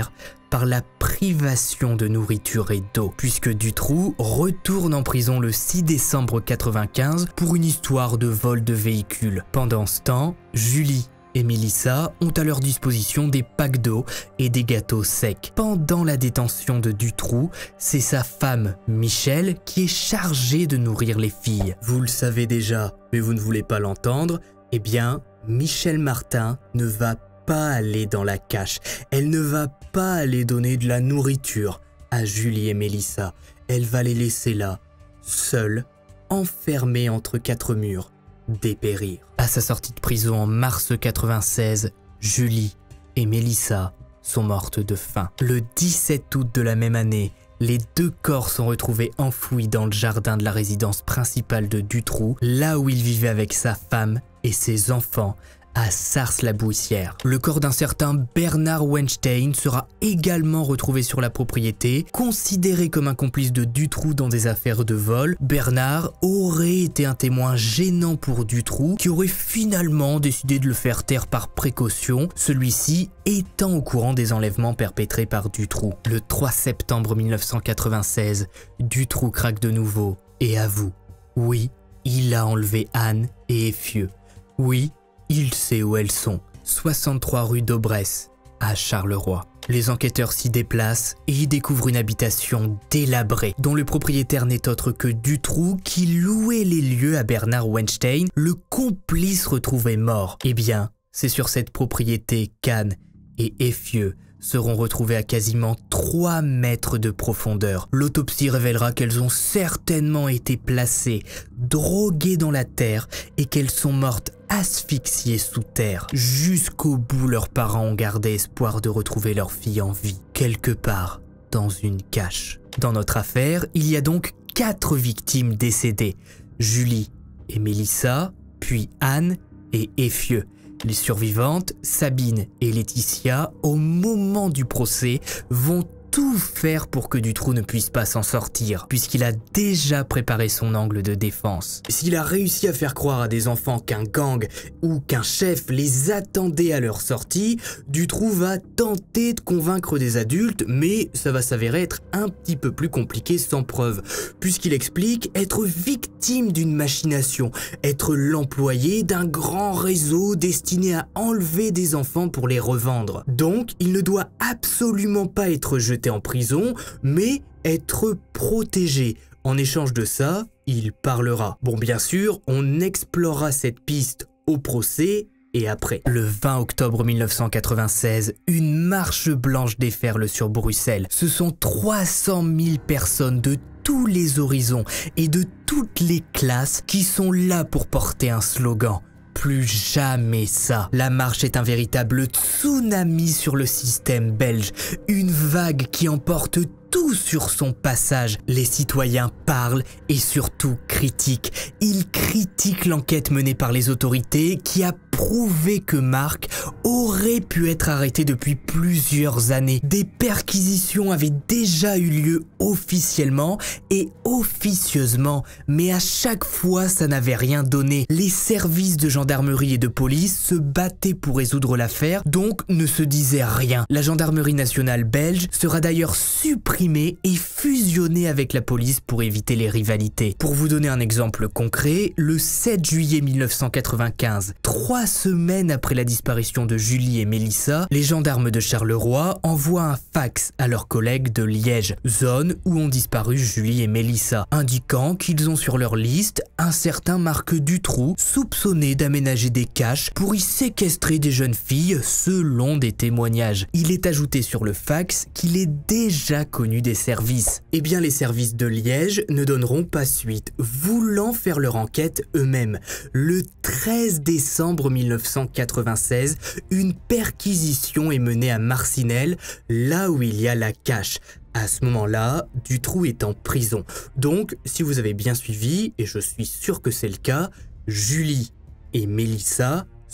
[SPEAKER 4] par la privation de nourriture et d'eau, puisque Dutroux retourne en prison le six décembre quatre-vingt-quinze pour une histoire de vol de véhicule. Pendant ce temps, Julie et Mélissa ont à leur disposition des packs d'eau et des gâteaux secs. Pendant la détention de Dutroux, c'est sa femme, Michel, qui est chargée de nourrir les filles. Vous le savez déjà, mais vous ne voulez pas l'entendre, eh bien, Michel Martin ne va pas aller dans la cache. Elle ne va pas aller donner de la nourriture à Julie et Mélissa. Elle va les laisser là, seules, enfermées entre quatre murs, dépérir. À sa sortie de prison en mars quatre-vingt-seize, Julie et Mélissa sont mortes de faim. Le dix-sept août de la même année, les deux corps sont retrouvés enfouis dans le jardin de la résidence principale de Dutroux, là où il vivait avec sa femme et ses enfants, à Sars-la-Bouissière. Le corps d'un certain Bernard Weinstein sera également retrouvé sur la propriété. Considéré comme un complice de Dutroux dans des affaires de vol, Bernard aurait été un témoin gênant pour Dutroux, qui aurait finalement décidé de le faire taire par précaution, celui-ci étant au courant des enlèvements perpétrés par Dutroux. Le trois septembre mille neuf cent quatre-vingt-seize, Dutroux craque de nouveau et avoue, oui, il a enlevé Anne et Effieux. Oui, il sait où elles sont, soixante-trois rue d'Aubresse, à Charleroi. Les enquêteurs s'y déplacent et y découvrent une habitation délabrée, dont le propriétaire n'est autre que Dutroux, qui louait les lieux à Bernard Weinstein, le complice retrouvé mort. Eh bien, c'est sur cette propriété qu'Anne et Effieux seront retrouvés à quasiment trois mètres de profondeur. L'autopsie révélera qu'elles ont certainement été placées, droguées dans la terre et qu'elles sont mortes asphyxiées sous terre. Jusqu'au bout, leurs parents ont gardé espoir de retrouver leur fille en vie, quelque part dans une cache. Dans notre affaire, il y a donc quatre victimes décédées, Julie et Mélissa, puis Anne et Effieux. Les survivantes, Sabine et Laetitia, au moment du procès, vont tout faire pour que Dutroux ne puisse pas s'en sortir, puisqu'il a déjà préparé son angle de défense. S'il a réussi à faire croire à des enfants qu'un gang ou qu'un chef les attendait à leur sortie, Dutroux va tenter de convaincre des adultes, mais ça va s'avérer être un petit peu plus compliqué sans preuve, puisqu'il explique être victime d'une machination, être l'employé d'un grand réseau destiné à enlever des enfants pour les revendre. Donc, il ne doit absolument pas être jeté en prison, mais être protégé. En échange de ça, il parlera. Bon, bien sûr, on explorera cette piste au procès et après. Le vingt octobre mille neuf cent quatre-vingt-seize, une marche blanche déferle sur Bruxelles. Ce sont trois cent mille personnes de tous les horizons et de toutes les classes qui sont là pour porter un slogan. Plus jamais ça. La marche est un véritable tsunami sur le système belge, une vague qui emporte tout sur son passage. Les citoyens parlent et surtout critiquent. Ils critiquent l'enquête menée par les autorités qui a prouvé que Marc aurait pu être arrêté depuis plusieurs années. Des perquisitions avaient déjà eu lieu officiellement et officieusement, mais à chaque fois ça n'avait rien donné. Les services de gendarmerie et de police se battaient pour résoudre l'affaire, donc ne se disaient rien. La gendarmerie nationale belge sera d'ailleurs supprimée et fusionnée avec la police pour éviter les rivalités. Pour vous donner un exemple concret, le sept juillet mille neuf cent quatre-vingt-quinze, trois semaines après la disparition de Julie et Mélissa, les gendarmes de Charleroi envoient un fax à leurs collègues de Liège, zone où ont disparu Julie et Mélissa, indiquant qu'ils ont sur leur liste un certain Marc Dutroux, soupçonné d'aménager des caches pour y séquestrer des jeunes filles selon des témoignages. Il est ajouté sur le fax qu'il est déjà connu des services. Eh bien, les services de Liège ne donneront pas suite, voulant faire leur enquête eux-mêmes. Le treize décembre mille neuf cent quatre-vingt-seize, une perquisition est menée à Marcinelle, là où il y a la cache. À ce moment-là, Dutroux est en prison. Donc, si vous avez bien suivi, et je suis sûr que c'est le cas, Julie et Mélissa sont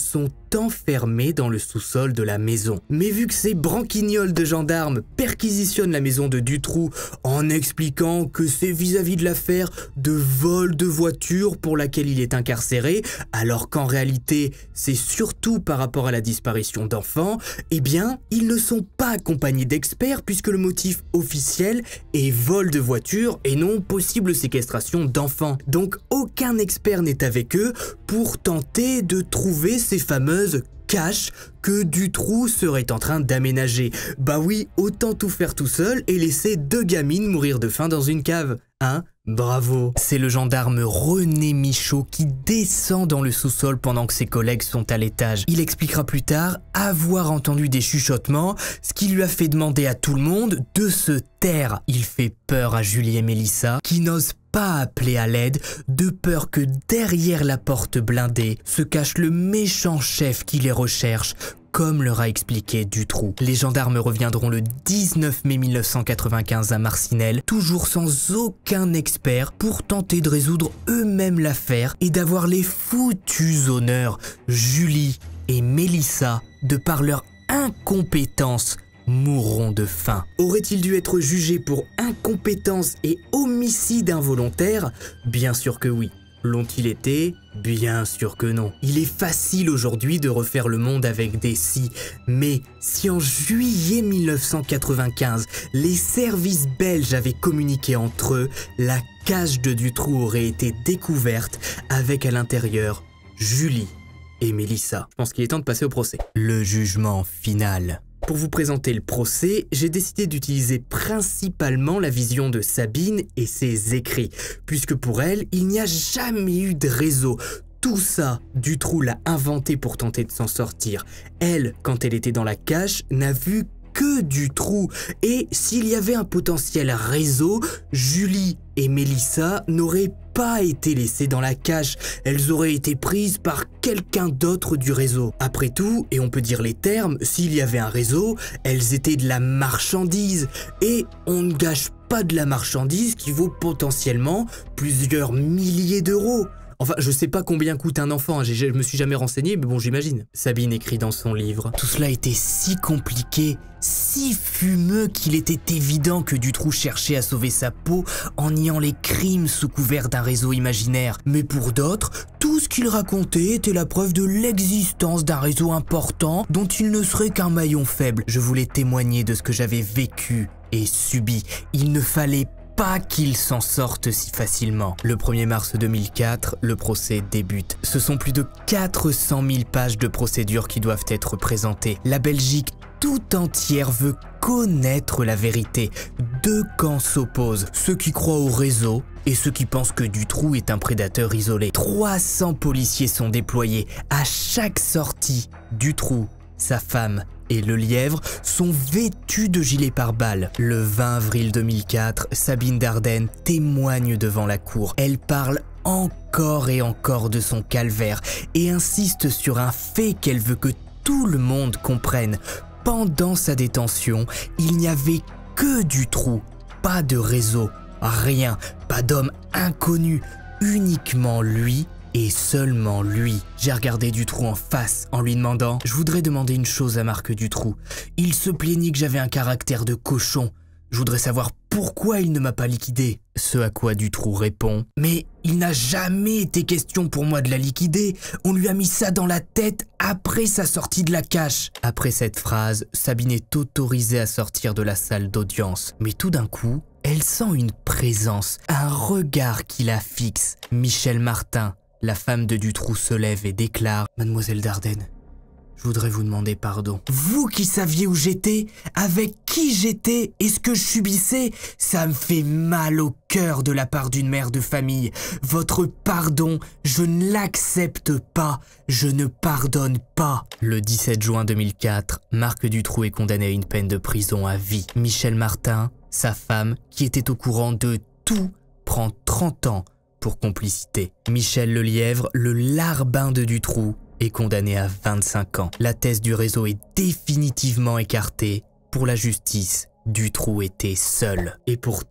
[SPEAKER 4] enfermé dans le sous-sol de la maison. Mais vu que ces branquignoles de gendarmes perquisitionnent la maison de Dutroux en expliquant que c'est vis-à-vis de l'affaire de vol de voiture pour laquelle il est incarcéré, alors qu'en réalité c'est surtout par rapport à la disparition d'enfants, eh bien ils ne sont pas accompagnés d'experts puisque le motif officiel est vol de voiture et non possible séquestration d'enfants. Donc aucun expert n'est avec eux pour tenter de trouver ces fameuses caches que Dutroux serait en train d'aménager. Bah oui, autant tout faire tout seul et laisser deux gamines mourir de faim dans une cave. Hein? Bravo. C'est le gendarme René Michaud qui descend dans le sous-sol pendant que ses collègues sont à l'étage. Il expliquera plus tard avoir entendu des chuchotements, ce qui lui a fait demander à tout le monde de se taire. Il fait peur à Julie et Mélissa qui n'osent pas appeler à l'aide de peur que derrière la porte blindée se cache le méchant chef qui les recherche, comme leur a expliqué Dutroux. Les gendarmes reviendront le dix-neuf mai mille neuf cent quatre-vingt-quinze à Marcinelle, toujours sans aucun expert pour tenter de résoudre eux-mêmes l'affaire et d'avoir les foutus honneurs. Julie et Mélissa, de par leur incompétence, mourront de faim. Aurait-il dû être jugé pour incompétence et homicide involontaire? Bien sûr que oui. L'ont-ils été? Bien sûr que non. Il est facile aujourd'hui de refaire le monde avec des si, mais si en juillet mille neuf cent quatre-vingt-quinze, les services belges avaient communiqué entre eux, la cage de Dutroux aurait été découverte avec à l'intérieur Julie et Mélissa. Je pense qu'il est temps de passer au procès. Le jugement final. Pour vous présenter le procès, j'ai décidé d'utiliser principalement la vision de Sabine et ses écrits, puisque pour elle, il n'y a jamais eu de réseau. Tout ça, Dutroux l'a inventé pour tenter de s'en sortir. Elle, quand elle était dans la cage, n'a vu que Dutroux. Et s'il y avait un potentiel réseau, Julie et Mélissa n'auraient pas été laissées dans la cage. Elles auraient été prises par quelqu'un d'autre du réseau. Après tout, et on peut dire les termes, s'il y avait un réseau, elles étaient de la marchandise. Et on ne gâche pas de la marchandise qui vaut potentiellement plusieurs milliers d'euros. Enfin, je sais pas combien coûte un enfant, je me suis jamais renseigné, mais bon, j'imagine. Sabine écrit dans son livre. Tout cela était si compliqué, si fumeux qu'il était évident que Dutroux cherchait à sauver sa peau en niant les crimes sous couvert d'un réseau imaginaire. Mais pour d'autres, tout ce qu'il racontait était la preuve de l'existence d'un réseau important dont il ne serait qu'un maillon faible. Je voulais témoigner de ce que j'avais vécu et subi. Il ne fallait pas pas qu'il s'en sorte si facilement. Le premier mars deux mille quatre, le procès débute. Ce sont plus de quatre cent mille pages de procédure qui doivent être présentées. La Belgique tout entière veut connaître la vérité. Deux camps s'opposent, ceux qui croient au réseau et ceux qui pensent que Dutroux est un prédateur isolé. trois cents policiers sont déployés. À chaque sortie, Dutroux, sa femme et le lièvre sont vêtus de gilets pare-balles. Le vingt avril deux mille quatre, Sabine Dardenne témoigne devant la cour. Elle parle encore et encore de son calvaire et insiste sur un fait qu'elle veut que tout le monde comprenne. Pendant sa détention, il n'y avait que Dutroux, pas de réseau, rien, pas d'homme inconnu, uniquement lui et seulement lui. J'ai regardé Dutroux en face en lui demandant « Je voudrais demander une chose à Marc Dutroux. Il se plaignit que j'avais un caractère de cochon. Je voudrais savoir pourquoi il ne m'a pas liquidé. » Ce à quoi Dutroux répond « Mais il n'a jamais été question pour moi de la liquider. On lui a mis ça dans la tête après sa sortie de la cache. » Après cette phrase, Sabine est autorisée à sortir de la salle d'audience. Mais tout d'un coup, elle sent une présence, un regard qui la fixe. Michel Martin, la femme de Dutroux, se lève et déclare « Mademoiselle Dardenne, je voudrais vous demander pardon. Vous qui saviez où j'étais, avec qui j'étais et ce que je subissais, ça me fait mal au cœur de la part d'une mère de famille. Votre pardon, je ne l'accepte pas. Je ne pardonne pas. » Le dix-sept juin deux mille quatre, Marc Dutroux est condamné à une peine de prison à vie. Michel Martin, sa femme, qui était au courant de tout, prend trente ans pour complicité. Michel Lelièvre, le larbin de Dutroux, est condamné à vingt-cinq ans. La thèse du réseau est définitivement écartée. Pour la justice, Dutroux était seul. Et pourtant,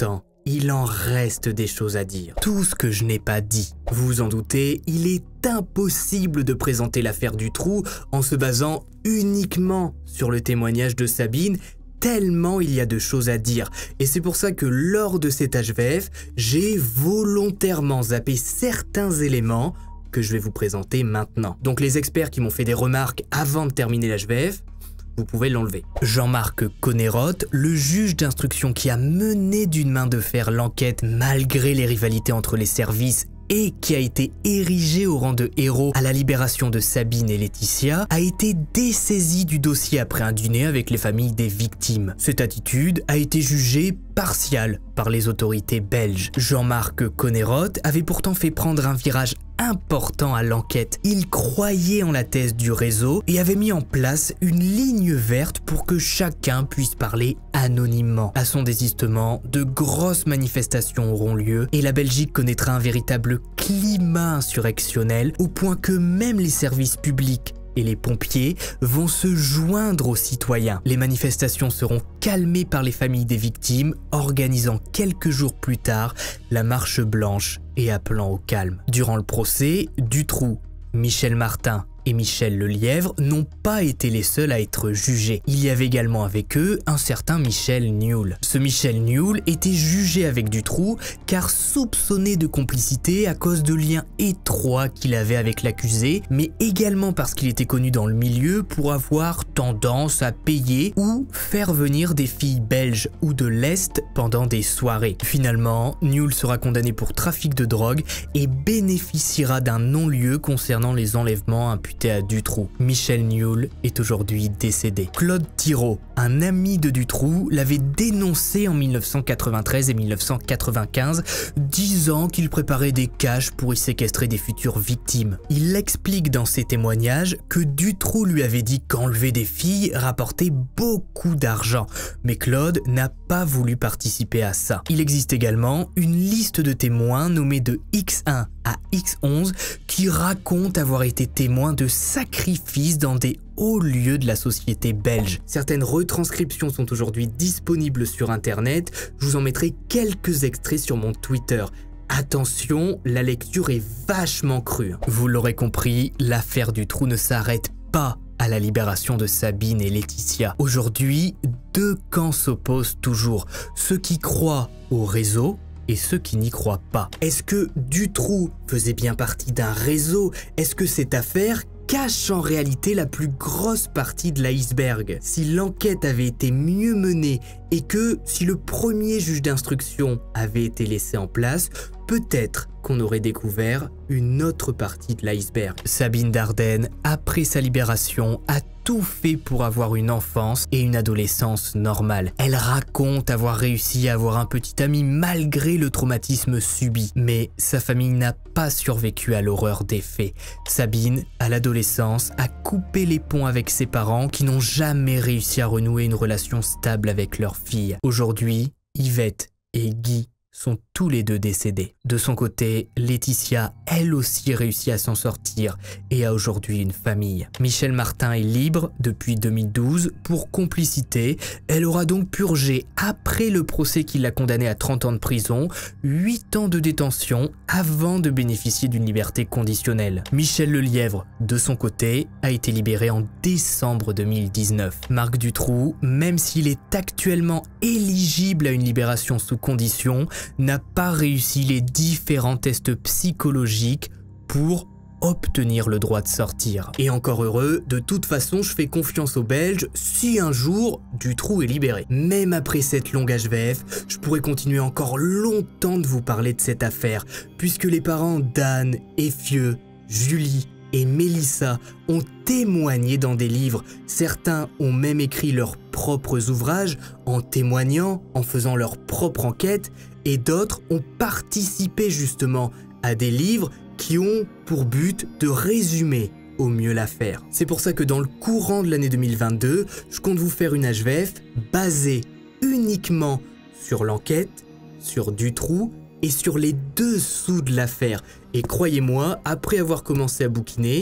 [SPEAKER 4] il en reste des choses à dire. Tout ce que je n'ai pas dit. Vous vous en doutez, il est impossible de présenter l'affaire Dutroux en se basant uniquement sur le témoignage de Sabine, tellement il y a de choses à dire. Et c'est pour ça que lors de cet H V F, j'ai volontairement zappé certains éléments que je vais vous présenter maintenant. Donc les experts qui m'ont fait des remarques avant de terminer l'H V F, vous pouvez l'enlever. Jean-Marc Connerotte, le juge d'instruction qui a mené d'une main de fer l'enquête malgré les rivalités entre les services et qui a été érigé au rang de héros à la libération de Sabine et Laetitia, a été dessaisi du dossier après un dîner avec les familles des victimes. Cette attitude a été jugée partiale par les autorités belges. Jean-Marc Connerotte avait pourtant fait prendre un virage important à l'enquête. Il croyait en la thèse du réseau et avait mis en place une ligne verte pour que chacun puisse parler anonymement. À son désistement, de grosses manifestations auront lieu et la Belgique connaîtra un véritable climat insurrectionnel au point que même les services publics et les pompiers vont se joindre aux citoyens. Les manifestations seront calmées par les familles des victimes, organisant quelques jours plus tard la marche blanche et appelant au calme. Durant le procès, Dutroux, Michel Martin et Michel Lelièvre n'ont pas été les seuls à être jugés. Il y avait également avec eux un certain Michel Nioul. Ce Michel Nioul était jugé avec Dutroux car soupçonné de complicité à cause de liens étroits qu'il avait avec l'accusé, mais également parce qu'il était connu dans le milieu pour avoir tendance à payer ou faire venir des filles belges ou de l'Est pendant des soirées. Finalement, Nioul sera condamné pour trafic de drogue et bénéficiera d'un non-lieu concernant les enlèvements imputés à Dutroux. Michel Nioul est aujourd'hui décédé. Claude Thirault, un ami de Dutroux, l'avait dénoncé en mille neuf cent quatre-vingt-treize et mille neuf cent quatre-vingt-quinze, disant qu'il préparait des caches pour y séquestrer des futures victimes. Il explique dans ses témoignages que Dutroux lui avait dit qu'enlever des filles rapportait beaucoup d'argent, mais Claude n'a pas voulu participer à ça. Il existe également une liste de témoins nommée de X un à X onze qui racontent avoir été témoins de sacrifices dans des hauts lieux de la société belge. Certaines retranscriptions sont aujourd'hui disponibles sur internet, je vous en mettrai quelques extraits sur mon Twitter. Attention, la lecture est vachement crue. Vous l'aurez compris, l'affaire Dutroux ne s'arrête pas à la libération de Sabine et Laetitia. Aujourd'hui, deux camps s'opposent toujours, ceux qui croient au réseau et ceux qui n'y croient pas. Est-ce que Dutroux faisait bien partie d'un réseau? Est-ce que cette affaire cache en réalité la plus grosse partie de l'iceberg? Si l'enquête avait été mieux menée et que si le premier juge d'instruction avait été laissé en place, peut-être qu'on aurait découvert une autre partie de l'iceberg. Sabine Dardenne, après sa libération, a tout fait pour avoir une enfance et une adolescence normale. Elle raconte avoir réussi à avoir un petit ami malgré le traumatisme subi, mais sa famille n'a pas survécu à l'horreur des faits. Sabine, à l'adolescence, a coupé les ponts avec ses parents qui n'ont jamais réussi à renouer une relation stable avec leur fille. Aujourd'hui, Yvette et Guy sont tous les deux décédés. De son côté, Laetitia, elle aussi, réussit à s'en sortir et a aujourd'hui une famille. Michel Martin est libre depuis deux mille douze pour complicité. Elle aura donc purgé, après le procès qui l'a condamnée à trente ans de prison, huit ans de détention avant de bénéficier d'une liberté conditionnelle. Michel Lelièvre, de son côté, a été libéré en décembre deux mille dix-neuf. Marc Dutroux, même s'il est actuellement éligible à une libération sous condition, n'a pas réussi les différents tests psychologiques pour obtenir le droit de sortir. Et encore heureux, de toute façon, je fais confiance aux Belges si un jour Dutroux est libéré. Même après cette longue H V F, je pourrais continuer encore longtemps de vous parler de cette affaire, puisque les parents d'Anne, Effieux, Julie et Mélissa ont témoigné dans des livres. Certains ont même écrit leurs propres ouvrages en témoignant, en faisant leur propre enquête, et d'autres ont participé justement à des livres qui ont pour but de résumer au mieux l'affaire. C'est pour ça que dans le courant de l'année deux mille vingt-deux, je compte vous faire une H V F basée uniquement sur l'enquête, sur Dutroux et sur les dessous de l'affaire. Et croyez-moi, après avoir commencé à bouquiner,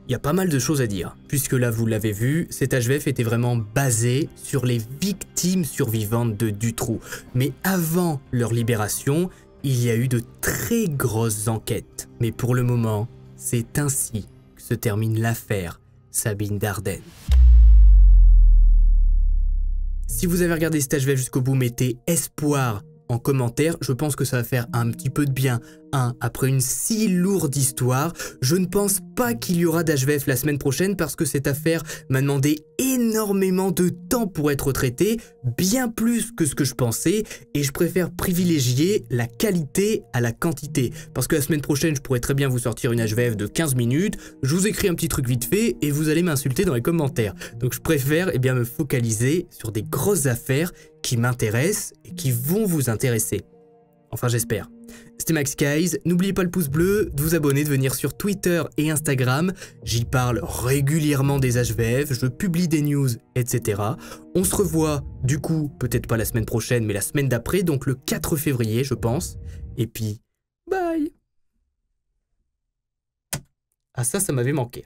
[SPEAKER 4] Il y a pas mal de choses à dire, puisque là vous l'avez vu, cet H V F était vraiment basé sur les victimes survivantes de Dutroux. Mais avant leur libération, il y a eu de très grosses enquêtes. Mais pour le moment, c'est ainsi que se termine l'affaire Sabine Dardenne. Si vous avez regardé cet H V F jusqu'au bout, mettez espoir en commentaire, je pense que ça va faire un petit peu de bien. un. Après une si lourde histoire, je ne pense pas qu'il y aura d'H V F la semaine prochaine parce que cette affaire m'a demandé énormément de temps pour être traitée, bien plus que ce que je pensais, et je préfère privilégier la qualité à la quantité. Parce que la semaine prochaine, je pourrais très bien vous sortir une H V F de quinze minutes, je vous écris un petit truc vite fait et vous allez m'insulter dans les commentaires. Donc je préfère eh bien, me focaliser sur des grosses affaires qui m'intéressent et qui vont vous intéresser. Enfin, j'espère. C'était Max Guys, n'oubliez pas le pouce bleu, de vous abonner, de venir sur Twitter et Instagram. J'y parle régulièrement des H V F, je publie des news, et cetera. On se revoit, du coup, peut-être pas la semaine prochaine, mais la semaine d'après, donc le quatre février, je pense. Et puis, bye! Ah ça, ça m'avait manqué.